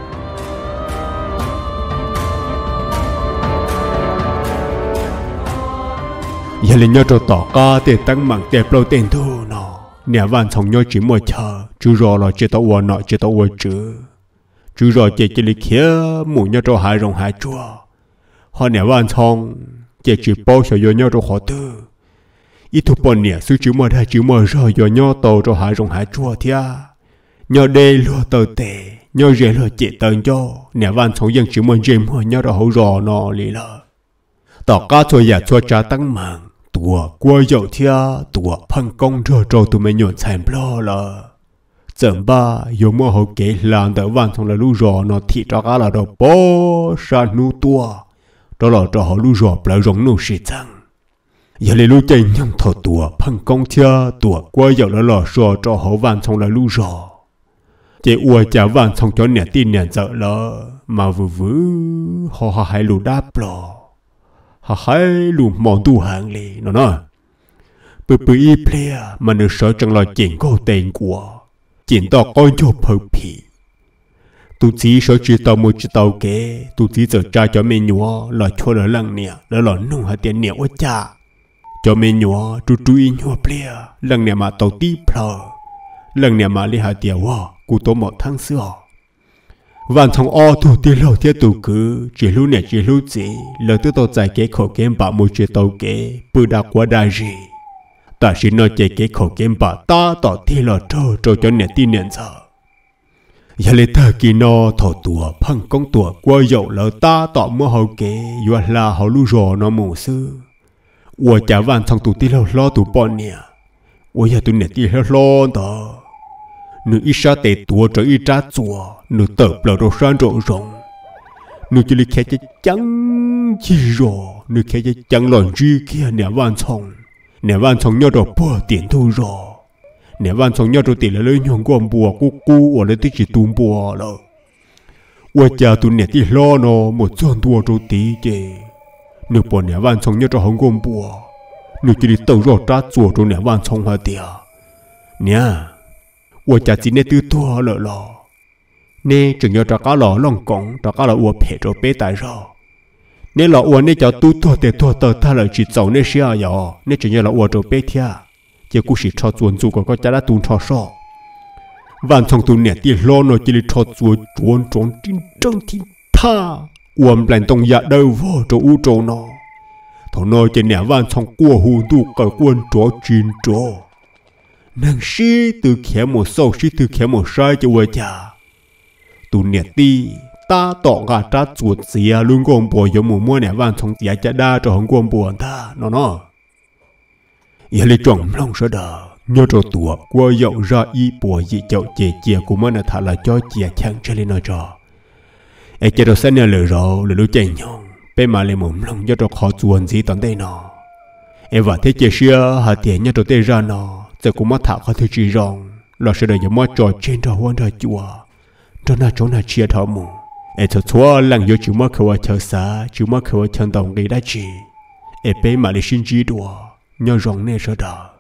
อย่าเลยเนี่ยจะต่อกาเตตั้งมังเตเปล่าเต้นทูนอเนี่ยวันชงย่อยจีมัวชาจูรอเราเจตวันหน่อยเจตวันจูรอเจจิลิเขียหมู่เนี่ยจะหายรงหายจัวพอเนี่ยวันชงเจจีโป้เฉยเนี่ยจะขอตื้ออีทุกปนเนี่ยซื้อจีมัวได้จีมัวรอยเนี่ยโตจะหายรงหายจัวเทียเนี่ยเดลัวเตเตเนี่ยเจลัวเจตังโยเนี่ยวันชงยังจีมัวเจมัวเนี่ยจะหารอนอลีละต่อก้าชัวยาชัวจ้าตั้งมังตัวกลัวอยู่เทียตัวพังกงเจอโจตัวไม่หยุดแทนพลอละจังบ้าอยู่เมื่อเขาเกลานแต่วันทงละลูรอนอที่จ้าก้าละดอกโปชานูตัวตลอดจะเขาลูรอปลายรงนูสิจังอย่าเลยรู้ใจยังถอดตัวพังกงเทียตัวกลัวอยู่ละหล่อชัวจะเขาวันทงละลูรอเจ้าอวยจะวันทงจนเนี่ยตีเนี่ยเจอละมาวูเขาหายลูด้าปลอให้ลูมองดูห่างเลยเนาะปื้ออีเพลียมันนึกsợจังเลยเจ๋งก็เต็งกว่าเจ๋งต่อก้อยโยบเพิ่มผีตุจีsợ chỉ tàu một chỉ tàu kếตุจีจะจ่าchoเมนัวหล่อชัวร์หลังเนี่ยแล้วหล่อนุ่งหาเตียนเนี่ยว่าจ่าchoเมนัวจุยนัวเพลียหลังเนี่ยมาเตาตีเพลอหลังเนี่ยมาเลยหาเตียว่ากูตัวหมดทั้งเสื้อ Vạn thông o thủ tiêu lâu thiết tù cứ chỉ lúc này chỉ lúc gì lời tôi tao giải cái khẩu kiếm bảo một chuyện tàu kế bự đã quá đa gì ta chỉ nói chạy cái khẩu kiếm bảo ta tỏ thi là trâu cho nè tin nè giờ giờ lấy ta kỳ nó thọ tùa phăng công tùa qua dậu lỡ ta tỏ mua hậu kế vừa là hậu lu rò nó mù sư我家晚上都地了老都半年，我也都那地了老的。你一下得多着一扎做，你得不了山着容。你这里看见姜鸡肉，你看见姜乱鸡kia nè晚上，nè晚上要着不点都肉，nè晚上要着地了了用光波咕咕，我来地是东波了。我家都那地老呢，没赚多着地的。nếu bọn nhà văn sống nhớ cho hồng gồm bùa nếu chỉ đi tàu rõ trả chùa cho nhà văn sống hoa tiệt nha tôi chả chỉ nên tư tua lợ lọ nè chừng nhớ trả cá lọ lòng cống trả cá lọ tôi phê cho bé tại rõ nè lọ tôi nè cho tu tua để tua tờ ta lại chỉ giàu nè xia nhỏ nè chừng nhớ lọ tôi cho bé thia chỉ cú chỉ cho chuồn dù còn có chả đã tuôn cho sọ văn sống tu nè tiền lo nó chỉ đi cho chuồn trên trăng thiên tha uổng lên tông dạ đâu vô chỗ u chỗ nó thằng nó trên nhà van xong cua hù tu cởi quân chó chín chó nàng sĩ từ khé một sâu sĩ từ khé một sai cho vợ cha tu nè ti ta tỏ gà ta chuột xìa luôn con bò giống một mua nhà van xong xìa cha đa cho hồng con bò ta nó giờ lấy chồng lòng sợ đờ nhớ cho tuổi qua dậu ra y bò dị chậu chè của mình là thà là cho chè chăng cho lên nó cho ai chơi đồ xanh lừa rồi lừa chạy nhông bên mà lên mồm lòng cho khó chuồn gì tận đây nó ai vợ thế chơi xưa hạt tiền nhớ đồ tê ra nó giờ cũng mất thảo khó thứ chỉ rong là sẽ đợi giờ mất trò trên trò hoan trò chùa cho na chỗ na chia thảo mù ai cho chúa lăng vô chịu mất khẩu chờ xa chịu mất khẩu chân đồng gây đá chỉ ai bên mà lên xin chỉ đùa nhớ rong nè sợ đờ